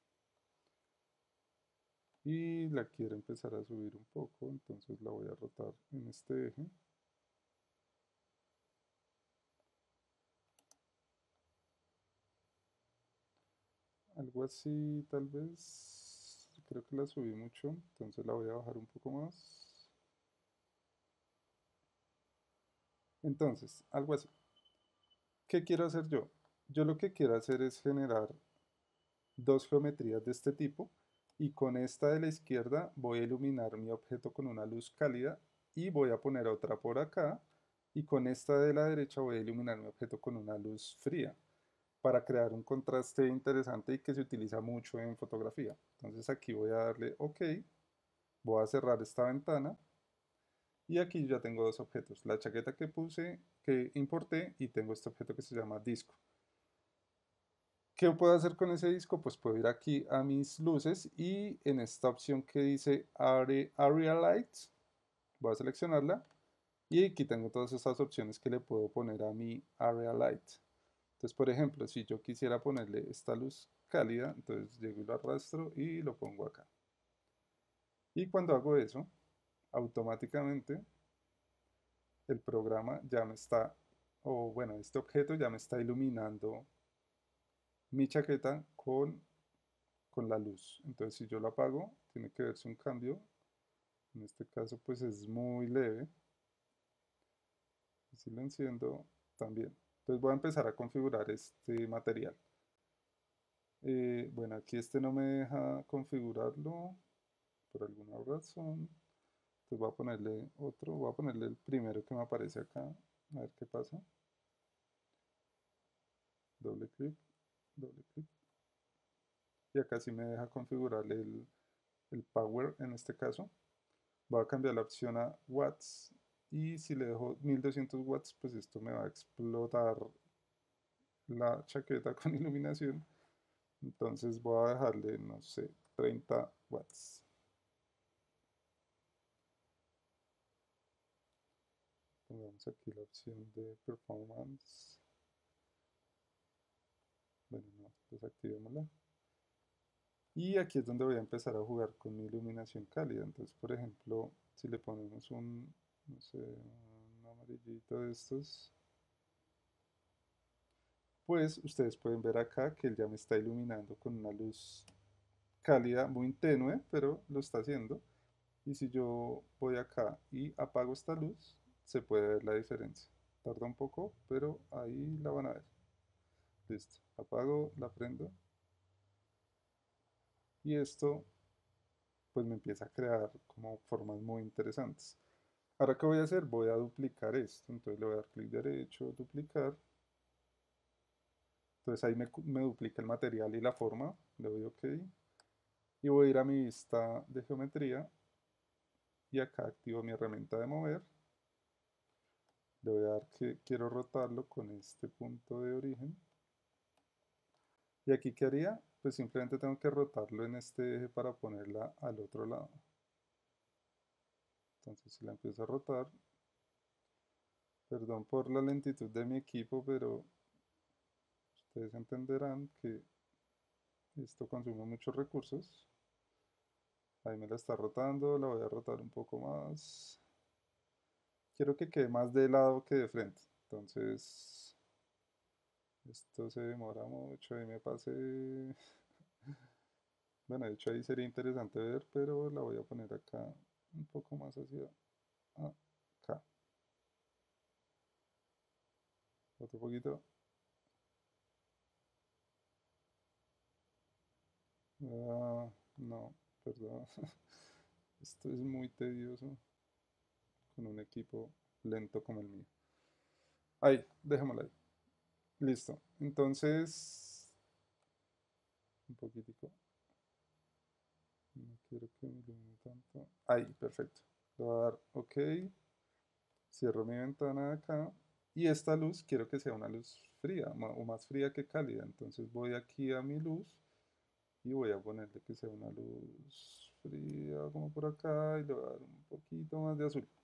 [SPEAKER 1] Y la quiero empezar a subir un poco, entonces la voy a rotar en este eje. Algo así tal vez. Creo que la subí mucho, entonces la voy a bajar un poco más. Entonces, algo así. ¿Qué quiero hacer yo? Yo lo que quiero hacer es generar dos geometrías de este tipo y con esta de la izquierda voy a iluminar mi objeto con una luz cálida y voy a poner otra por acá y con esta de la derecha voy a iluminar mi objeto con una luz fría para crear un contraste interesante y que se utiliza mucho en fotografía. Entonces aquí voy a darle OK, voy a cerrar esta ventana y aquí ya tengo dos objetos, la chaqueta que puse, que importé y tengo este objeto que se llama disco. ¿Qué puedo hacer con ese disco? Pues puedo ir aquí a mis luces y en esta opción que dice Area Lights, voy a seleccionarla y aquí tengo todas estas opciones que le puedo poner a mi Area Light. Entonces, por ejemplo, si yo quisiera ponerle esta luz cálida, entonces llego y lo arrastro y lo pongo acá. Y cuando hago eso, automáticamente el programa ya me está, o bueno, este objeto ya me está iluminando mi chaqueta con la luz. Entonces, si yo lo apago, tiene que verse un cambio. En este caso, pues es muy leve. Y si lo enciendo, también. Entonces voy a empezar a configurar este material. Bueno, aquí este no me deja configurarlo por alguna razón. Entonces voy a ponerle otro, voy a ponerle el primero que me aparece acá. A ver qué pasa. Doble clic, doble clic. Y acá sí me deja configurar el power en este caso. Voy a cambiar la opción a watts. Y si le dejo 1200 watts, pues esto me va a explotar la chaqueta con iluminación. Entonces voy a dejarle, no sé, 30 watts. Pongamos aquí la opción de performance. Bueno, no, desactivémosla. Y aquí es donde voy a empezar a jugar con mi iluminación cálida. Entonces, por ejemplo, si le ponemos un, no sé, un amarillito de estos, pues ustedes pueden ver acá que él ya me está iluminando con una luz cálida, muy tenue, pero lo está haciendo. Y si yo voy acá y apago esta luz, se puede ver la diferencia. Tarda un poco, pero ahí la van a ver. Listo. Apago, la prendo. Y esto pues me empieza a crear como formas muy interesantes. Ahora, ¿qué voy a hacer? Voy a duplicar esto. Entonces le voy a dar clic derecho, duplicar. Entonces ahí me duplica el material y la forma. Le doy OK. Y voy a ir a mi vista de geometría. Y acá activo mi herramienta de mover. Le voy a dar que quiero rotarlo con este punto de origen. ¿Y aquí qué haría? Pues simplemente tengo que rotarlo en este eje para ponerla al otro lado. Entonces si la empiezo a rotar, perdón por la lentitud de mi equipo, pero ustedes entenderán que esto consume muchos recursos. Ahí me la está rotando, la voy a rotar un poco más. Quiero que quede más de lado que de frente. Entonces, esto se demora mucho, ahí me pasé. Bueno, de hecho ahí sería interesante ver, pero la voy a poner acá un poco más hacia acá. Otro poquito. No, perdón. Esto es muy tedioso con un equipo lento como el mío. Ahí, dejémoslo ahí. Listo. Entonces, un poquitico. No quiero que me ilumine tanto. Ahí, perfecto. Le voy a dar OK. Cierro mi ventana de acá. Y esta luz quiero que sea una luz fría o más fría que cálida. Entonces voy aquí a mi luz y voy a ponerle que sea una luz fría como por acá y le voy a dar un poquito más de azul.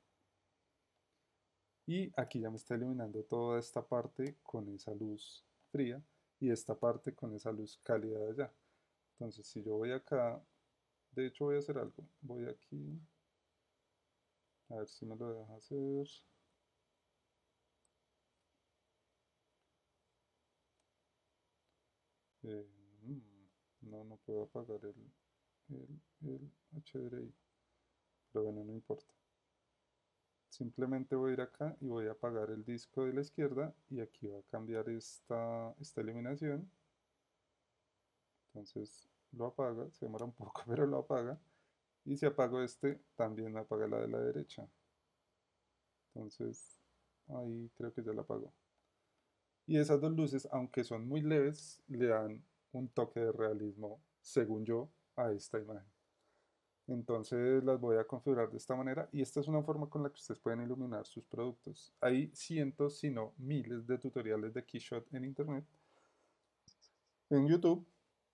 [SPEAKER 1] Y aquí ya me está iluminando toda esta parte con esa luz fría y esta parte con esa luz cálida de allá. Entonces si yo voy acá, de hecho voy a hacer algo. Voy aquí, a ver si me lo deja hacer. Eh, no puedo apagar el HDRI, pero bueno, no importa. Simplemente voy a ir acá y voy a apagar el disco de la izquierda y aquí va a cambiar esta iluminación. Entonces lo apaga, se demora un poco, pero lo apaga. Y si apago este, también me apaga la de la derecha. Entonces ahí creo que ya la apagó. Y esas dos luces, aunque son muy leves, le dan un toque de realismo, según yo, a esta imagen. Entonces las voy a configurar de esta manera y esta es una forma con la que ustedes pueden iluminar sus productos. Hay cientos, si no miles de tutoriales de Keyshot en internet en YouTube.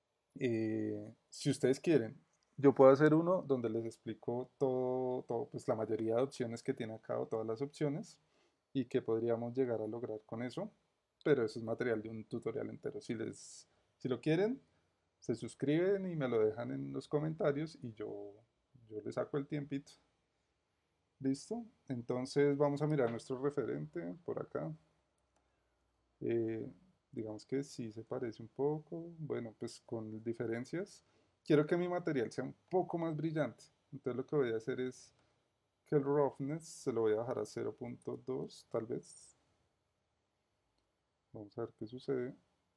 [SPEAKER 1] Si ustedes quieren, yo puedo hacer uno donde les explico todo, pues la mayoría de opciones que tiene acá o todas las opciones y que podríamos llegar a lograr con eso, pero eso es material de un tutorial entero. Si lo quieren, se suscriben y me lo dejan en los comentarios y yo les saco el tiempito. ¿Listo? Entonces vamos a mirar nuestro referente por acá. Eh, digamos que sí se parece un poco, bueno, pues con diferencias. Quiero que mi material sea un poco más brillante. Entonces lo que voy a hacer es que el roughness se lo voy a bajar a 0.2 tal vez. Vamos a ver qué sucede.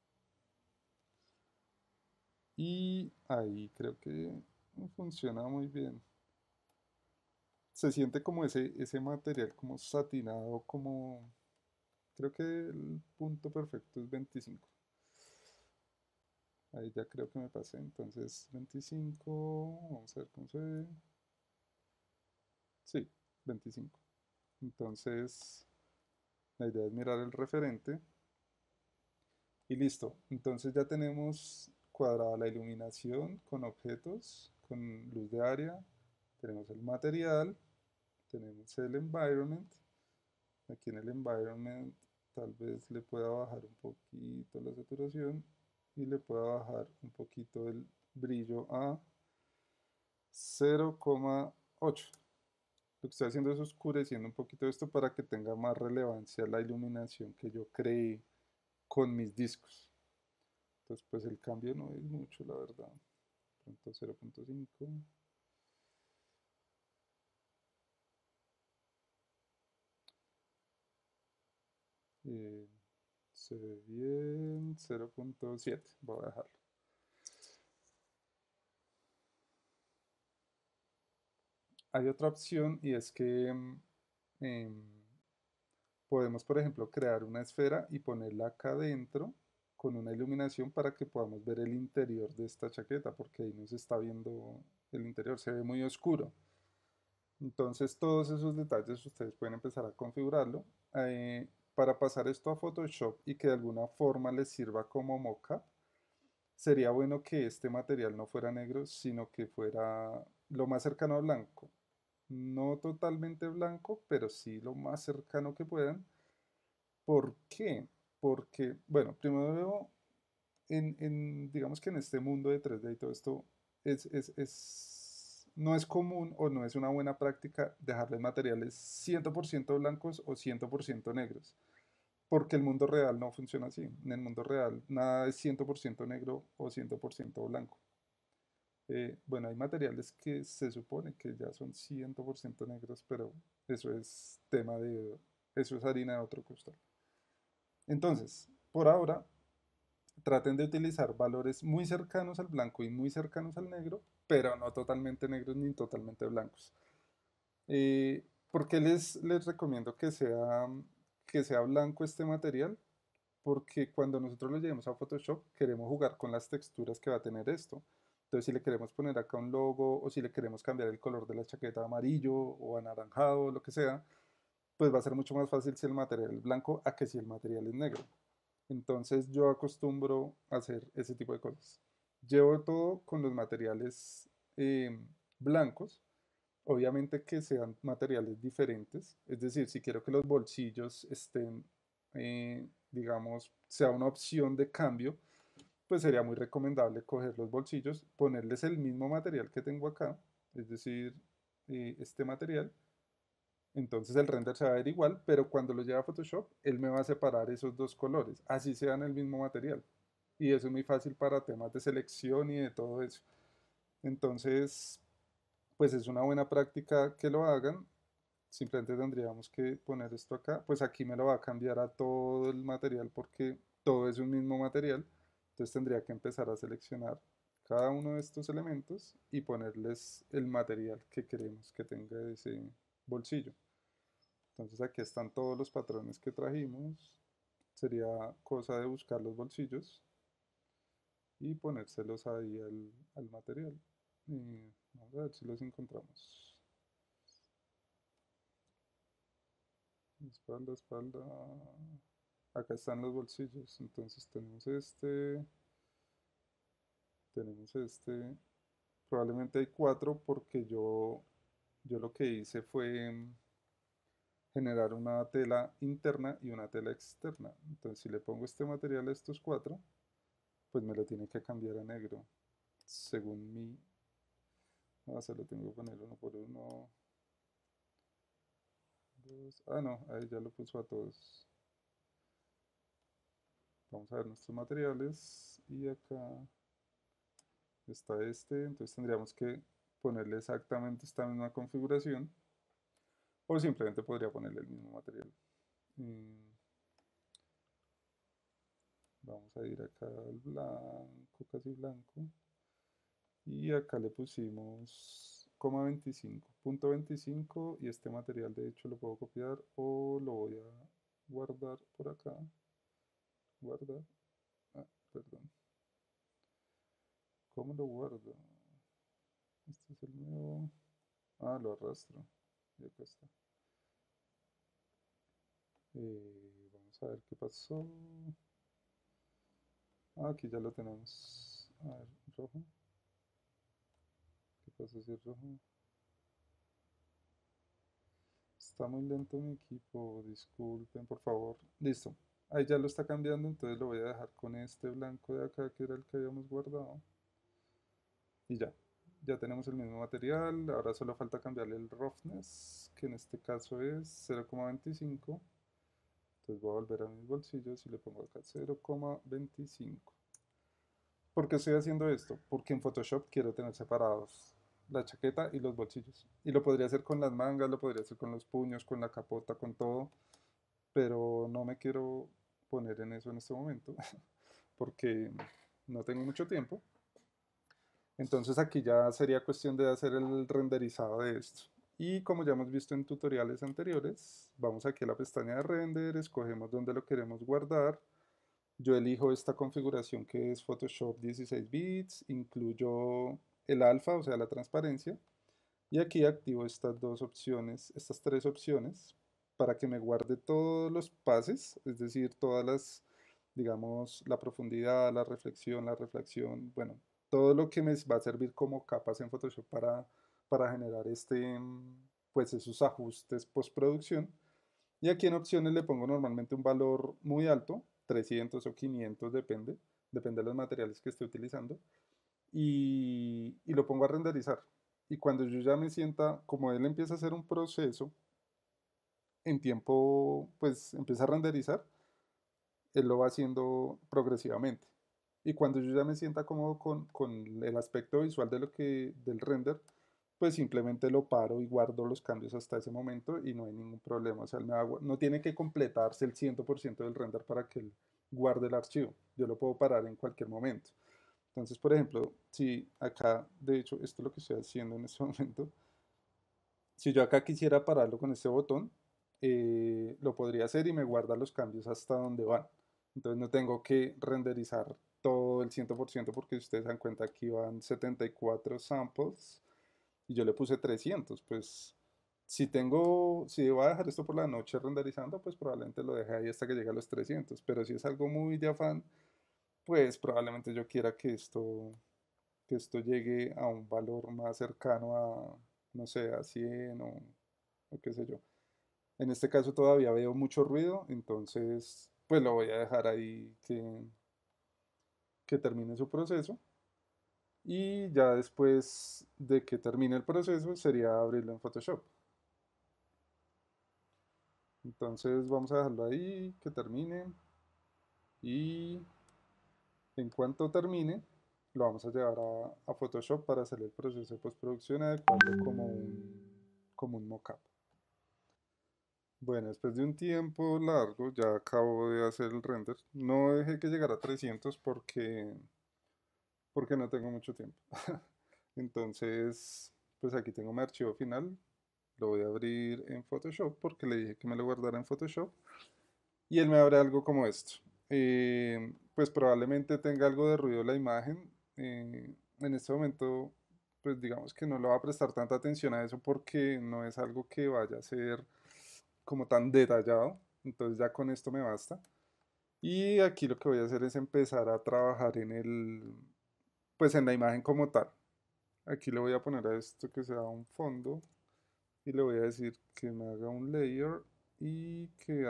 [SPEAKER 1] Y ahí creo que funciona muy bien. Se siente como ese material como satinado, como... Creo que el punto perfecto es 25. Ahí ya creo que me pasé. Entonces 25. Vamos a ver cómo se ve. Sí, 25. Entonces la idea es mirar el referente. Y listo. Entonces ya tenemos cuadrada la iluminación con objetos, con luz de área. Tenemos el material. Tenemos el environment. Aquí en el environment tal vez le pueda bajar un poquito la saturación y le pueda bajar un poquito el brillo a 0,8. Lo que estoy haciendo es oscureciendo un poquito esto para que tenga más relevancia la iluminación que yo creé con mis discos. Entonces pues el cambio no es mucho, la verdad. Pronto 0.5. eh, Se ve bien. 0.7. Voy a dejarlo. Hay otra opción y es que em, podemos, por ejemplo, crear una esfera y ponerla acá adentro con una iluminación para que podamos ver el interior de esta chaqueta, porque ahí no se está viendo el interior, se ve muy oscuro. Entonces, todos esos detalles ustedes pueden empezar a configurarlo. Para pasar esto a Photoshop y que de alguna forma les sirva como mockup, sería bueno que este material no fuera negro, sino que fuera lo más cercano a blanco. No totalmente blanco, pero sí lo más cercano que puedan. ¿Por qué? Porque, bueno, primero digamos que en este mundo de 3D y todo esto, no es común o no es una buena práctica dejarles materiales 100% blancos o 100% negros, porque el mundo real no funciona así. En el mundo real nada es 100% negro o 100% blanco. Bueno, hay materiales que se supone que ya son 100% negros, pero eso es eso es harina de otro costal. Entonces, por ahora, traten de utilizar valores muy cercanos al blanco y muy cercanos al negro, pero no totalmente negros ni totalmente blancos. ¿Por qué les recomiendo que sea blanco este material? Porque cuando nosotros lo llevemos a Photoshop queremos jugar con las texturas que va a tener esto. Entonces si le queremos poner acá un logo o si le queremos cambiar el color de la chaqueta a amarillo o anaranjado, lo que sea, pues va a ser mucho más fácil si el material es blanco a que si el material es negro. Entonces yo acostumbro a hacer ese tipo de cosas. Llevo todo con los materiales blancos, obviamente que sean materiales diferentes, es decir, si quiero que los bolsillos estén, digamos, sea una opción de cambio, pues sería muy recomendable coger los bolsillos, ponerles el mismo material que tengo acá, es decir, este material, entonces el render se va a ver igual, pero cuando lo lleve a Photoshop, él me va a separar esos dos colores, así sean el mismo material. Y eso es muy fácil para temas de selección y de todo eso. Entonces, pues es una buena práctica que lo hagan. Simplemente tendríamos que poner esto acá. Pues aquí me lo va a cambiar a todo el material porque todo es un mismo material. Entonces tendría que empezar a seleccionar cada uno de estos elementos y ponerles el material que queremos que tenga ese bolsillo. Entonces aquí están todos los patrones que trajimos. Sería cosa de buscar los bolsillos y ponérselos ahí al material. Y vamos a ver si los encontramos. Espalda, espalda. Acá están los bolsillos. Entonces tenemos este. Tenemos este, probablemente hay cuatro porque yo lo que hice fue generar una tela interna y una tela externa. Entonces, si le pongo este material a estos cuatro, pues me lo tiene que cambiar a negro, según mi... Ah, se lo tengo que poner uno por uno. Dos. Ah, no, ahí ya lo puso a todos. Vamos a ver nuestros materiales y acá está este. Entonces tendríamos que ponerle exactamente esta misma configuración o simplemente podría ponerle el mismo material. Mm, Vamos a ir acá al blanco, casi blanco. Y acá le pusimos coma 25, punto 25 y este material de hecho lo puedo copiar o lo voy a guardar por acá. Guardar. Ah, perdón. ¿Cómo lo guardo? Este es el nuevo. Ah, lo arrastro. Y acá está. Vamos a ver qué pasó. Ah, aquí ya lo tenemos. A ver, rojo. ¿Qué pasa si es rojo? Está muy lento mi equipo. Disculpen, por favor. Listo. Ahí ya lo está cambiando, entonces lo voy a dejar con este blanco de acá, que era el que habíamos guardado. Y ya. Ya tenemos el mismo material. Ahora solo falta cambiarle el roughness, que en este caso es 0,25. Entonces voy a volver a mis bolsillos y le pongo acá 0,25. ¿Por qué estoy haciendo esto? Porque en Photoshop quiero tener separados la chaqueta y los bolsillos. Y lo podría hacer con las mangas, lo podría hacer con los puños, con la capota, con todo. Pero no me quiero poner en eso en este momento porque no tengo mucho tiempo. Entonces aquí ya sería cuestión de hacer el renderizado de esto. Y como ya hemos visto en tutoriales anteriores, vamos aquí a la pestaña de render, escogemos dónde lo queremos guardar. Yo elijo esta configuración que es Photoshop 16 bits, incluyo el alfa, o sea, la transparencia, y aquí activo estas dos opciones, estas tres opciones, para que me guarde todos los pases, es decir, todas las, digamos, la profundidad, la reflexión, bueno, todo lo que me va a servir como capas en Photoshop para generar pues esos ajustes postproducción. Y aquí en opciones le pongo normalmente un valor muy alto, 300 o 500, depende de los materiales que esté utilizando, y lo pongo a renderizar. Y cuando yo ya me sienta, como él empieza a hacer un proceso, en tiempo, pues empieza a renderizar, él lo va haciendo progresivamente. Y cuando yo ya me sienta cómodo con el aspecto visual del render, pues simplemente lo paro y guardo los cambios hasta ese momento y no hay ningún problema. O sea, no tiene que completarse el 100% del render para que él guarde el archivo. Yo lo puedo parar en cualquier momento. Entonces, por ejemplo, si acá, de hecho, esto es lo que estoy haciendo en este momento, si yo acá quisiera pararlo con este botón, lo podría hacer y me guarda los cambios hasta donde van. Entonces no tengo que renderizar todo el 100% porque si ustedes se dan cuenta aquí van 74 samples y yo le puse 300. Pues si voy a dejar esto por la noche renderizando, pues probablemente lo deje ahí hasta que llegue a los 300. Pero si es algo muy de afán, pues probablemente yo quiera que esto llegue a un valor más cercano a, no sé, a 100 o qué sé yo. En este caso todavía veo mucho ruido, entonces pues lo voy a dejar ahí que termine su proceso. Y ya después de que termine el proceso sería abrirlo en Photoshop. Entonces vamos a dejarlo ahí, que termine. Y en cuanto termine, lo vamos a llevar a Photoshop para hacer el proceso de postproducción y adecuarlo como un mockup. Bueno, después de un tiempo largo ya acabo de hacer el render. No dejé que llegara a 300 porque no tengo mucho tiempo. Entonces, pues aquí tengo mi archivo final. Lo voy a abrir en Photoshop porque le dije que me lo guardara en Photoshop. Y él me abre algo como esto. Pues probablemente tenga algo de ruido la imagen. En este momento, pues digamos que no le va a prestar tanta atención a eso porque no es algo que vaya a ser como tan detallado. Entonces ya con esto me basta. Y aquí lo que voy a hacer es empezar a trabajar pues en la imagen como tal. Aquí le voy a poner a esto que sea un fondo y le voy a decir que me haga un layer y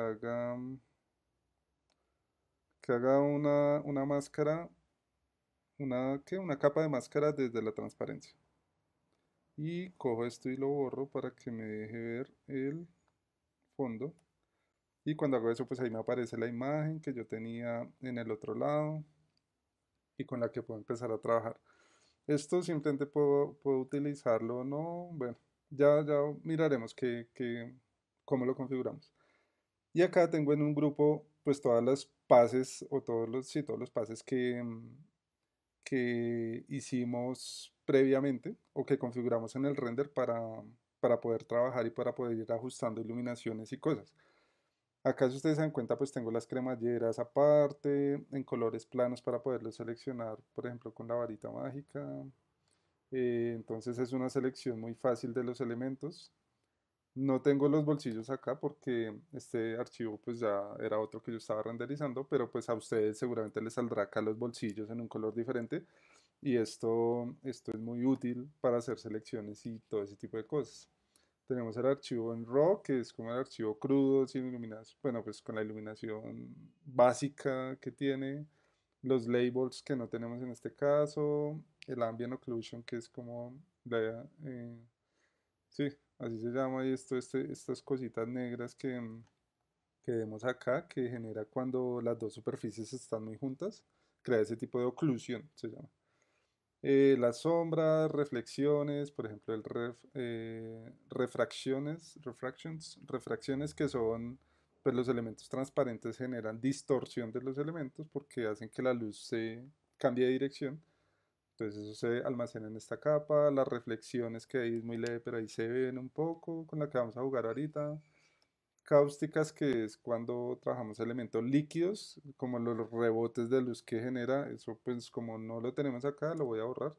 [SPEAKER 1] que haga una máscara, una capa de máscara desde la transparencia. Y cojo esto y lo borro para que me deje ver el fondo. Y cuando hago eso, pues ahí me aparece la imagen que yo tenía en el otro lado y con la que puedo empezar a trabajar. Esto simplemente puedo utilizarlo o no. Bueno, ya miraremos cómo lo configuramos. Y acá tengo en un grupo pues todas las pases o sí, todos los pases que hicimos previamente o que configuramos en el render para poder trabajar y para poder ir ajustando iluminaciones y cosas. Acá, si ustedes se dan cuenta, pues tengo las cremalleras aparte, en colores planos para poderlos seleccionar, por ejemplo, con la varita mágica. Entonces es una selección muy fácil de los elementos. No tengo los bolsillos acá porque este archivo pues ya era otro que yo estaba renderizando, pero pues a ustedes seguramente les saldrá acá los bolsillos en un color diferente y esto es muy útil para hacer selecciones y todo ese tipo de cosas. Tenemos el archivo en RAW, que es como el archivo crudo, sin iluminación, bueno, pues con la iluminación básica que tiene, los labels que no tenemos en este caso, el ambient occlusion, que es como sí, así se llama, y estas cositas negras que vemos acá, que genera cuando las dos superficies están muy juntas, crea ese tipo de oclusión, se llama. Las sombras, reflexiones, por ejemplo, refracciones que son, pues los elementos transparentes generan distorsión de los elementos porque hacen que la luz se cambie de dirección. Entonces eso se almacena en esta capa, las reflexiones que ahí es muy leve, pero ahí se ven un poco, con la que vamos a jugar ahorita. Cáusticas, que es cuando trabajamos elementos líquidos, como los rebotes de luz que genera, eso pues como no lo tenemos acá, lo voy a borrar.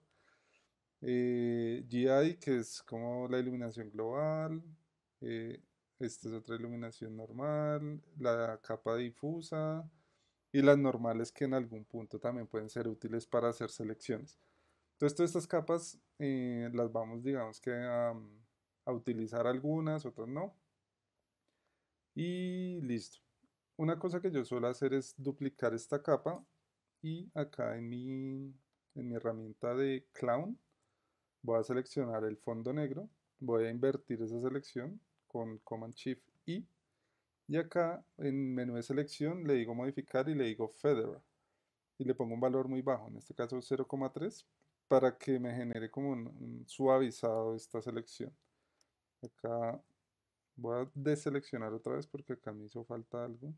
[SPEAKER 1] GI, que es como la iluminación global. eh, Esta es otra iluminación normal, la capa difusa y las normales que en algún punto también pueden ser útiles para hacer selecciones. Entonces, todas estas capas las vamos, digamos que a utilizar algunas, otras no. Y listo. Una cosa que yo suelo hacer es duplicar esta capa y acá en mi herramienta de clown voy a seleccionar el fondo negro, voy a invertir esa selección con Command Shift I y acá en menú de selección le digo modificar y le digo feather y le pongo un valor muy bajo, en este caso 0,3 para que me genere como un suavizado esta selección. Acá voy a deseleccionar otra vez porque acá me hizo falta algo.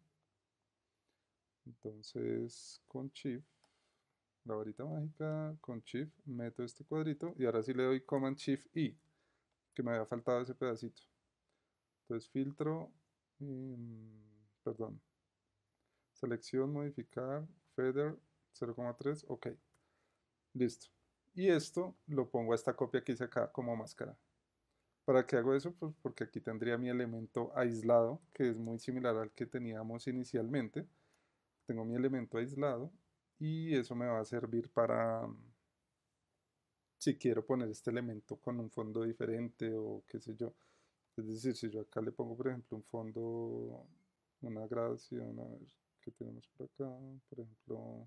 [SPEAKER 1] Entonces con Shift, la varita mágica, con Shift meto este cuadrito y ahora sí le doy Command Shift I, que me había faltado ese pedacito. Entonces filtro, perdón, selección, modificar, feather 0,3, ok, listo. Y esto lo pongo a esta copia que hice acá como máscara. ¿Para qué hago eso? Pues porque aquí tendría mi elemento aislado, que es muy similar al que teníamos inicialmente. Tengo mi elemento aislado y eso me va a servir para, si quiero poner este elemento con un fondo diferente o qué sé yo. Es decir, si yo acá le pongo, por ejemplo, un fondo, una gradación, a ver, ¿qué tenemos por acá? Por ejemplo,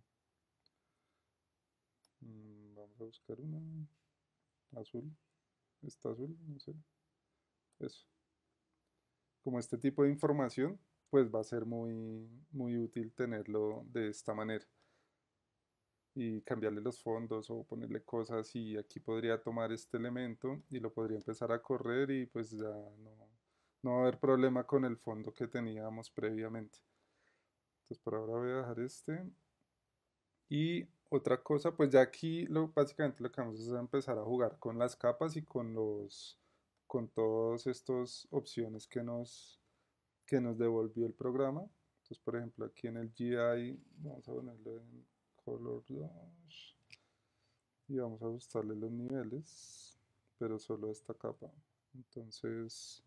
[SPEAKER 1] vamos a buscar una azul, está azul, no sé, eso. Como este tipo de información, pues va a ser muy, muy útil tenerlo de esta manera. Y cambiarle los fondos o ponerle cosas y aquí podría tomar este elemento y lo podría empezar a correr y pues ya no va a haber problema con el fondo que teníamos previamente. Entonces por ahora voy a dejar este. Y otra cosa, pues ya aquí básicamente lo que vamos a hacer es empezar a jugar con las capas y con todas estas opciones que nos devolvió el programa. Entonces, por ejemplo, aquí en el GI, vamos a ponerlo en Color 2 y vamos a ajustarle los niveles, pero solo a esta capa. Entonces,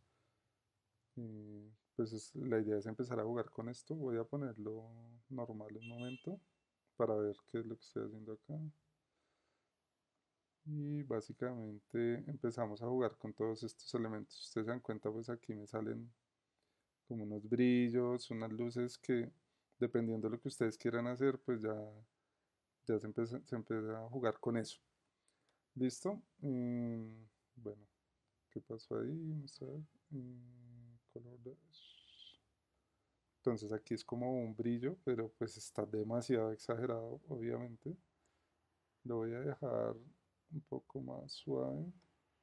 [SPEAKER 1] pues la idea es empezar a jugar con esto. Voy a ponerlo normal un momento para ver qué es lo que estoy haciendo acá. Y básicamente empezamos a jugar con todos estos elementos. Si ustedes se dan cuenta, pues aquí me salen como unos brillos, unas luces que dependiendo de lo que ustedes quieran hacer, pues ya se empieza a jugar con eso. ¿Listo? Bueno, ¿qué pasó ahí? Vamos a ver. Color Entonces aquí es como un brillo, pero pues está demasiado exagerado, obviamente. Lo voy a dejar un poco más suave.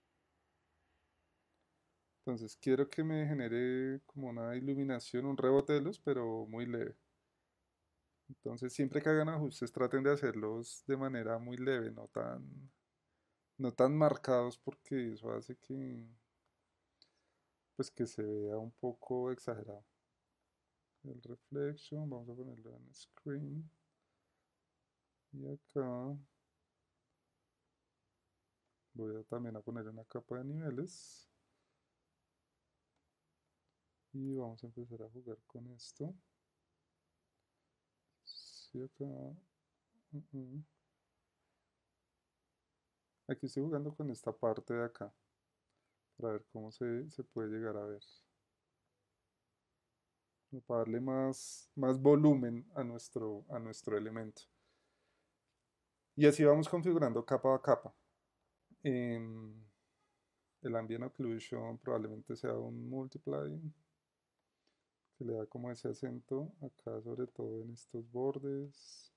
[SPEAKER 1] Entonces quiero que me genere como una iluminación, un rebote de luz, pero muy leve. Entonces siempre que hagan ajustes traten de hacerlos de manera muy leve, no tan marcados porque eso hace que pues que se vea un poco exagerado. El reflection, vamos a ponerlo en screen. Y acá voy a también a poner una capa de niveles. Y vamos a empezar a jugar con esto. Sí, acá. mm, mm. Aquí estoy jugando con esta parte de acá. Para ver cómo se puede llegar a ver. Para darle más volumen a nuestro elemento. Y así vamos configurando capa a capa. Em, el ambient occlusion probablemente sea un multiply que le da como ese acento acá, sobre todo en estos bordes.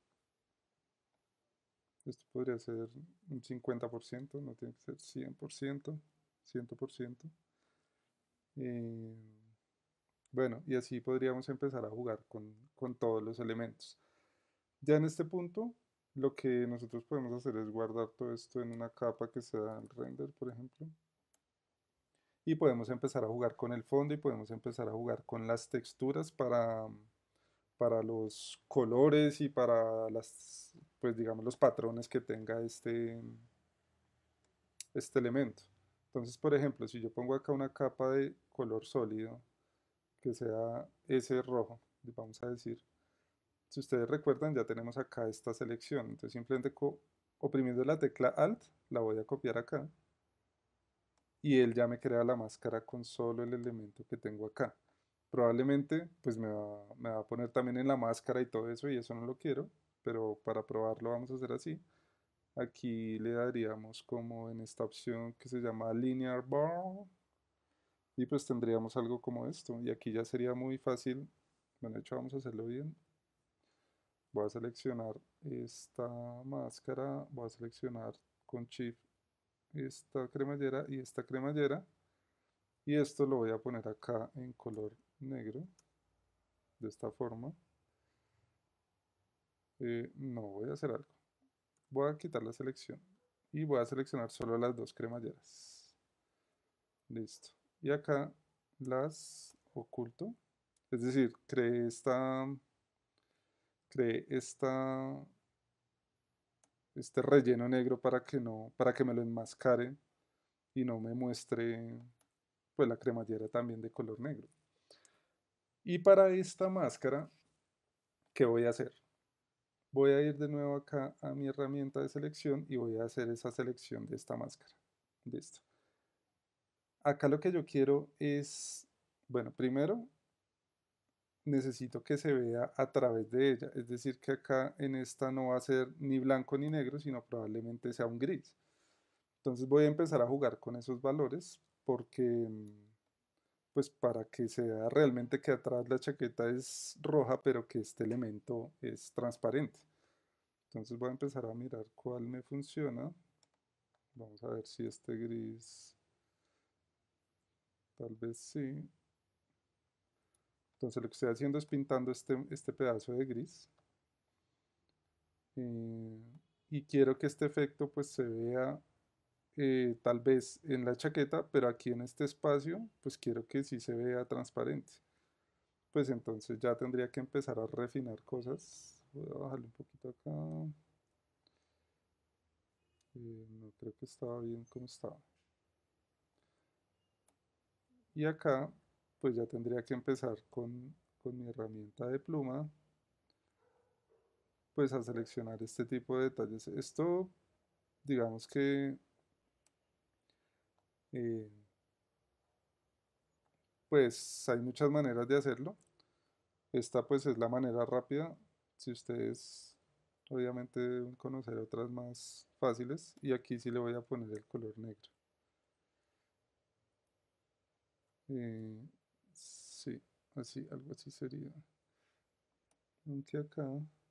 [SPEAKER 1] Esto podría ser un 50%, no tiene que ser 100%, 100%. Eh, bueno, y así podríamos empezar a jugar con todos los elementos. Ya en este punto, lo que nosotros podemos hacer es guardar todo esto en una capa que sea el render, por ejemplo. Y podemos empezar a jugar con el fondo y podemos empezar a jugar con las texturas para los colores y para pues digamos, los patrones que tenga este elemento. Entonces, por ejemplo, si yo pongo acá una capa de color sólido, que sea ese rojo, vamos a decir, si ustedes recuerdan, ya tenemos acá esta selección. Entonces, simplemente oprimiendo la tecla Alt, la voy a copiar acá. Y él ya me crea la máscara con solo el elemento que tengo acá. Probablemente, pues me va a poner también en la máscara y todo eso, y eso no lo quiero, pero para probarlo vamos a hacer así. Aquí le daríamos como en esta opción que se llama Linear Bar, y pues tendríamos algo como esto. Y aquí ya sería muy fácil. Bueno, de hecho vamos a hacerlo bien. Voy a seleccionar esta máscara, voy a seleccionar con Shift esta cremallera y esta cremallera. Y esto lo voy a poner acá en color negro, de esta forma. No, voy a hacer algo. Voy a quitar la selección y voy a seleccionar solo las dos cremalleras. Listo. Y acá las oculto. Es decir, creé este relleno negro para que me lo enmascare y no me muestre pues la cremallera también de color negro. Y para esta máscara, ¿qué voy a hacer? Voy a ir de nuevo acá a mi herramienta de selección y voy a hacer esa selección de esta máscara. Listo. Acá lo que yo quiero es, bueno, primero necesito que se vea a través de ella. Es decir, que acá en esta no va a ser ni blanco ni negro, sino probablemente sea un gris. Entonces voy a empezar a jugar con esos valores porque, pues para que se vea realmente que atrás la chaqueta es roja, pero que este elemento es transparente. Entonces voy a empezar a mirar cuál me funciona. Vamos a ver si este gris, tal vez sí. Entonces lo que estoy haciendo es pintando este pedazo de gris. eh, y quiero que este efecto pues se vea tal vez en la chaqueta, pero aquí en este espacio pues quiero que sí se vea transparente. Pues entonces ya tendría que empezar a refinar cosas. Voy a bajarle un poquito acá. No creo que estaba bien como estaba. Y acá pues ya tendría que empezar con mi herramienta de pluma pues a seleccionar este tipo de detalles. Esto digamos que eh, pues hay muchas maneras de hacerlo. Esta pues es la manera rápida. Si ustedes obviamente deben conocer otras más fáciles. Y aquí sí le voy a poner el color negro. Eh, sí, así, algo así sería. Aunque acá,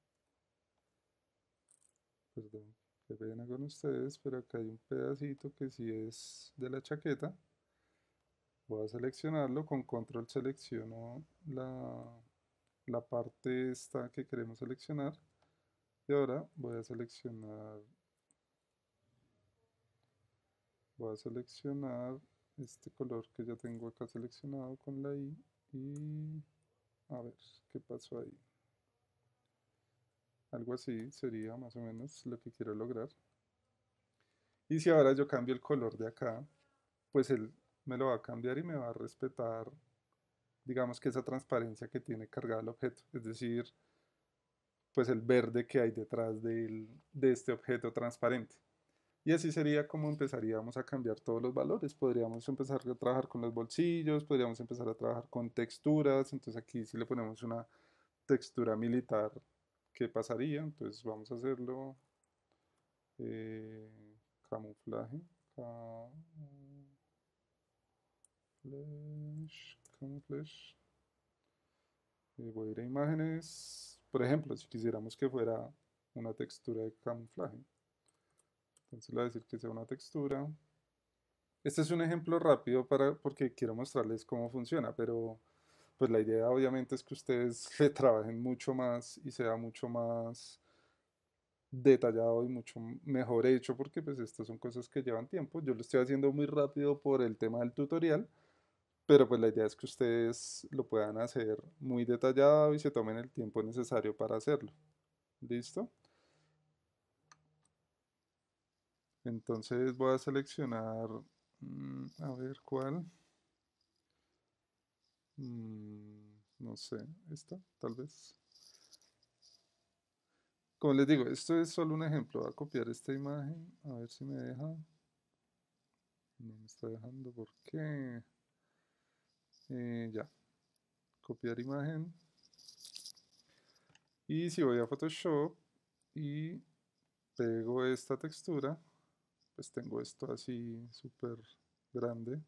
[SPEAKER 1] perdón, qué pena con ustedes, pero acá hay un pedacito que sí es de la chaqueta. Voy a seleccionarlo, con control selecciono la parte esta que queremos seleccionar. Y ahora voy a seleccionar este color que ya tengo acá seleccionado con la I. Y a ver, ¿qué pasó ahí? Algo así sería más o menos lo que quiero lograr. Y si ahora yo cambio el color de acá, pues él me lo va a cambiar y me va a respetar, digamos que esa transparencia que tiene cargado el objeto. Es decir, pues el verde que hay detrás de este objeto transparente. Y así sería como empezaríamos a cambiar todos los valores. Podríamos empezar a trabajar con los bolsillos, podríamos empezar a trabajar con texturas. Entonces aquí si le ponemos una textura militar, ¿qué pasaría? Entonces vamos a hacerlo camuflaje, camuflaje. Voy a ir a imágenes. Por ejemplo, si quisiéramos que fuera una textura de camuflaje. Entonces le voy a decir que sea una textura. Este es un ejemplo rápido porque quiero mostrarles cómo funciona, pero pues la idea obviamente es que ustedes le trabajen mucho más y sea mucho más detallado y mucho mejor hecho porque pues estas son cosas que llevan tiempo. Yo lo estoy haciendo muy rápido por el tema del tutorial, pero pues la idea es que ustedes lo puedan hacer muy detallado y se tomen el tiempo necesario para hacerlo. ¿Listo? Entonces voy a seleccionar, a ver cuál. No sé, esta, tal vez. Como les digo, esto es solo un ejemplo. Voy a copiar esta imagen, a ver si me deja. No me está dejando, ¿por qué? Ya, copiar imagen. Y si voy a Photoshop y pego esta textura, pues tengo esto así súper grande.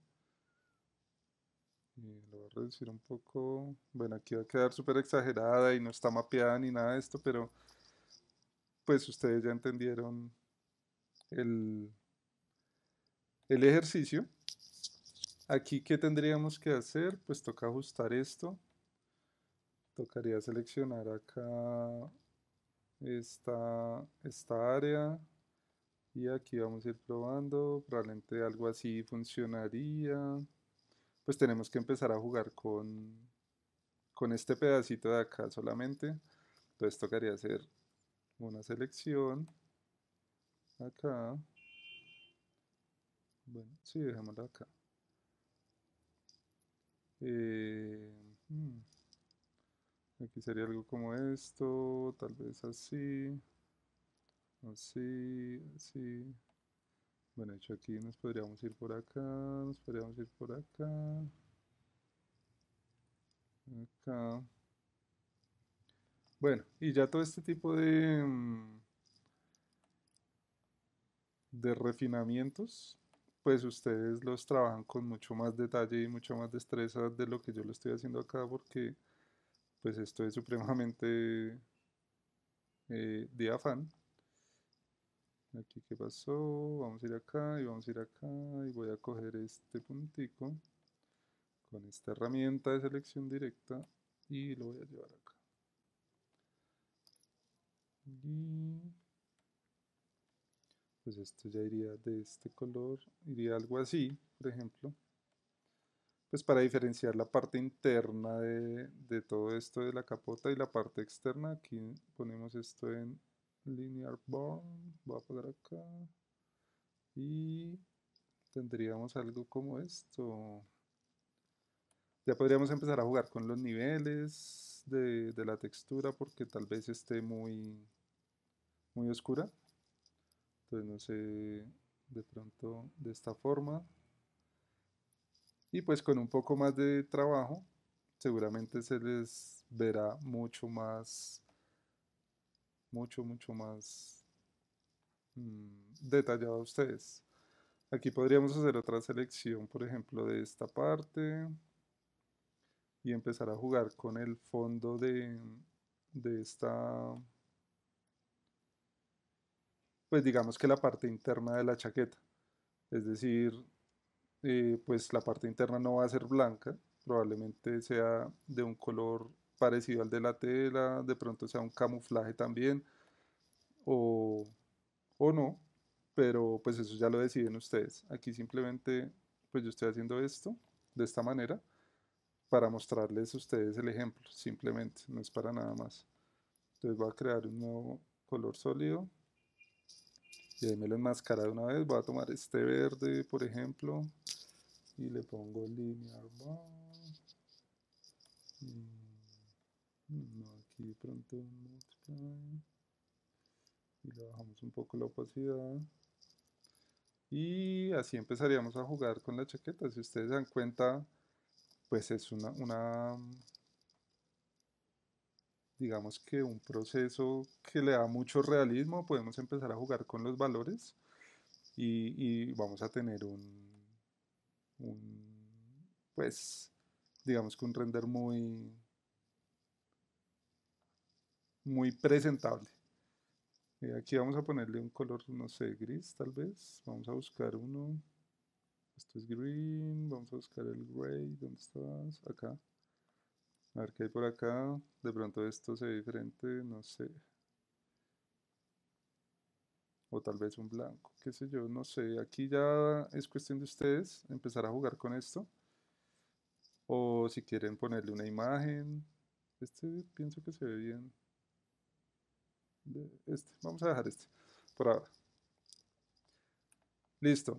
[SPEAKER 1] Y lo voy a reducir un poco. Bueno, aquí va a quedar súper exagerada y no está mapeada ni nada de esto, pero pues ustedes ya entendieron el, el ejercicio. Aquí, ¿qué tendríamos que hacer? Pues toca ajustar esto. Tocaría seleccionar acá esta área. Y aquí vamos a ir probando. Probablemente algo así funcionaría. Pues tenemos que empezar a jugar con este pedacito de acá solamente. Entonces tocaría hacer una selección acá. Bueno, sí, dejémoslo acá. Eh, hmm, Aquí sería algo como esto, tal vez así, así, así. Bueno, de hecho aquí nos podríamos ir por acá, nos podríamos ir por acá, acá. Bueno, y ya todo este tipo de refinamientos, pues ustedes los trabajan con mucho más detalle y mucho más destreza de lo que yo lo estoy haciendo acá porque pues esto es supremamente de afán. Aquí qué pasó, vamos a ir acá y vamos a ir acá y voy a coger este puntico con esta herramienta de selección directa y lo voy a llevar acá. Y pues esto ya iría de este color, iría algo así, por ejemplo. Pues para diferenciar la parte interna de todo esto de la capota y la parte externa, aquí ponemos esto en linear burn, voy a poner acá y tendríamos algo como esto. Ya podríamos empezar a jugar con los niveles de la textura porque tal vez esté muy oscura. Entonces no sé, de pronto de esta forma. Y pues con un poco más de trabajo, seguramente se les verá mucho más, mucho más detallado a ustedes. Aquí podríamos hacer otra selección, por ejemplo, de esta parte y empezar a jugar con el fondo de esta, pues digamos que la parte interna de la chaqueta. Es decir, pues la parte interna no va a ser blanca, probablemente sea de un color parecido al de la tela, de pronto sea un camuflaje también, o, o no, pero pues eso ya lo deciden ustedes. Aquí simplemente, pues yo estoy haciendo esto de esta manera para mostrarles a ustedes el ejemplo, simplemente, no es para nada más. Entonces voy a crear un nuevo color sólido y ahí me lo enmascara de una vez. Voy a tomar este verde, por ejemplo, y le pongo linear bound. No, aquí de pronto multiply y le bajamos un poco la opacidad. Y así empezaríamos a jugar con la chaqueta. Si ustedes se dan cuenta, pues es digamos que un proceso que le da mucho realismo. Podemos empezar a jugar con los valores y vamos a tener pues, digamos que un render muy presentable. Aquí vamos a ponerle un color, no sé, gris tal vez. Vamos a buscar uno. Esto es green. Vamos a buscar el gray. ¿Dónde estás? Acá. A ver qué hay por acá. De pronto esto se ve diferente, no sé. O tal vez un blanco, qué sé yo, no sé. Aquí ya es cuestión de ustedes empezar a jugar con esto. O si quieren ponerle una imagen. Este pienso que se ve bien. Vamos a dejar este por ahora. Listo.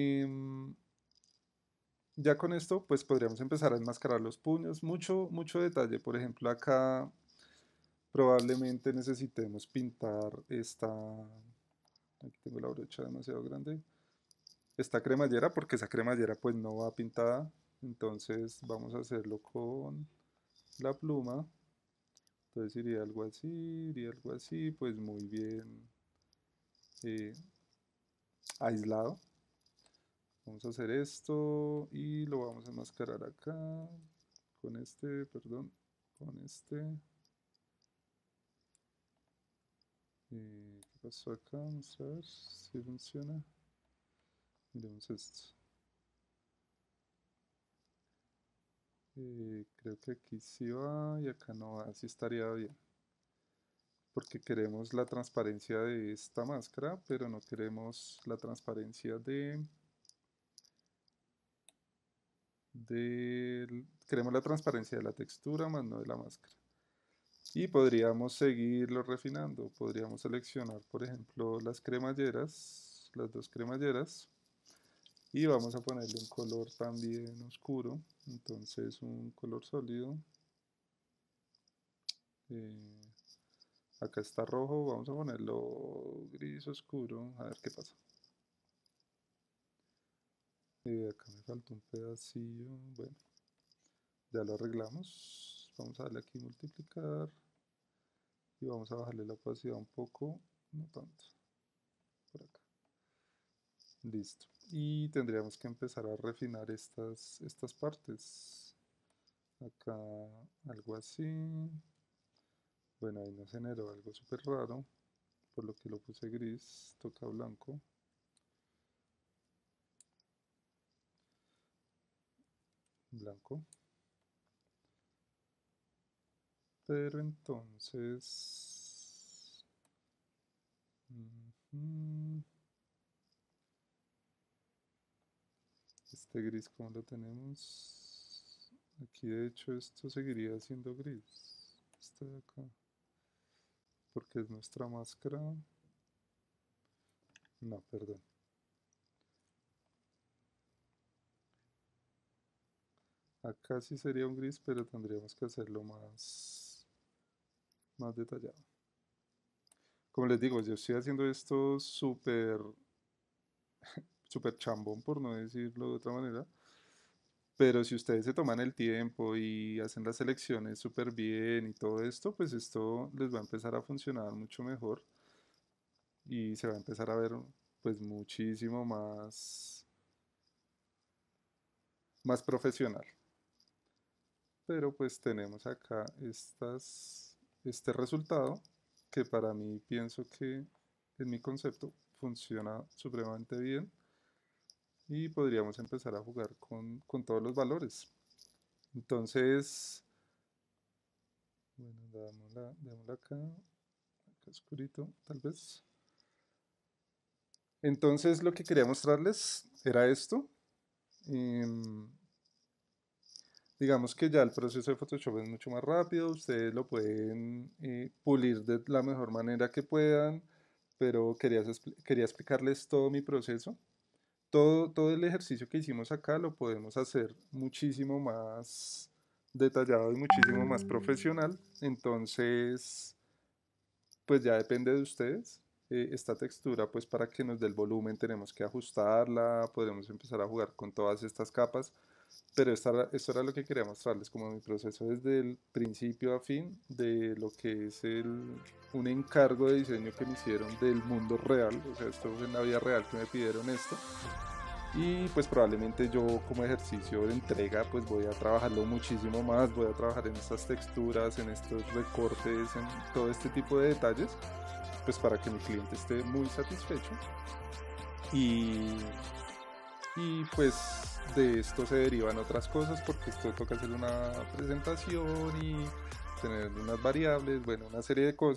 [SPEAKER 1] Ya con esto, pues podríamos empezar a enmascarar los puños. Mucho detalle. Por ejemplo, acá probablemente necesitemos pintar esta. Aquí tengo la brocha demasiado grande. Esta cremallera, porque esa cremallera pues no va pintada. Entonces vamos a hacerlo con la pluma. Entonces iría algo así, pues muy bien eh, aislado. Vamos a hacer esto y lo vamos a enmascarar acá con este, perdón, con este. ¿Qué pasó acá? Vamos a ver si funciona. Miremos esto. Creo que aquí sí va y acá no va, así estaría bien. Porque queremos la transparencia de esta máscara, pero no queremos la transparencia queremos la transparencia de la textura, más no de la máscara. Y podríamos seguirlo refinando. Podríamos seleccionar, por ejemplo, las cremalleras, las dos cremalleras. Y vamos a ponerle un color también oscuro. Entonces un color sólido. Eh, Acá está rojo, vamos a ponerlo gris oscuro. A ver qué pasa. Acá me falta un pedacillo. Bueno, ya lo arreglamos. Vamos a darle aquí multiplicar. Y vamos a bajarle la opacidad un poco. No tanto. Por acá. Listo. Y tendríamos que empezar a refinar estas partes. Acá algo así. Bueno, ahí nos generó algo súper raro. Por lo que lo puse gris. Toca blanco. Blanco. Pero entonces... Este gris, ¿cómo lo tenemos? Aquí de hecho esto seguiría siendo gris. Este de acá. Porque es nuestra máscara. No, perdón. Acá sí sería un gris, pero tendríamos que hacerlo más detallado. Como les digo, yo estoy haciendo esto súper, súper chambón, por no decirlo de otra manera. Pero si ustedes se toman el tiempo y hacen las selecciones súper bien y todo esto, pues esto les va a empezar a funcionar mucho mejor y se va a empezar a ver pues muchísimo más profesional. Pero pues tenemos acá este resultado que para mí pienso que en mi concepto funciona supremamente bien y podríamos empezar a jugar con todos los valores. Entonces, bueno, démosla acá oscurito, tal vez. Entonces lo que quería mostrarles era esto. Em, digamos que ya el proceso de Photoshop es mucho más rápido, ustedes lo pueden pulir de la mejor manera que puedan, pero quería explicarles todo mi proceso. Todo el ejercicio que hicimos acá lo podemos hacer muchísimo más detallado y muchísimo más profesional. Entonces, pues ya depende de ustedes. Esta textura, pues para que nos dé el volumen tenemos que ajustarla, podemos empezar a jugar con todas estas capas, pero esto era lo que quería mostrarles, como mi proceso desde el principio a fin de lo que es un encargo de diseño que me hicieron del mundo real, o sea, esto fue en la vida real que me pidieron esto. Y pues probablemente yo como ejercicio de entrega pues voy a trabajarlo muchísimo más, voy a trabajar en estas texturas, en estos recortes, en todo este tipo de detalles, pues para que mi cliente esté muy satisfecho. Y, y pues de esto se derivan otras cosas porque esto toca hacer una presentación y tener unas variables, bueno, una serie de cosas.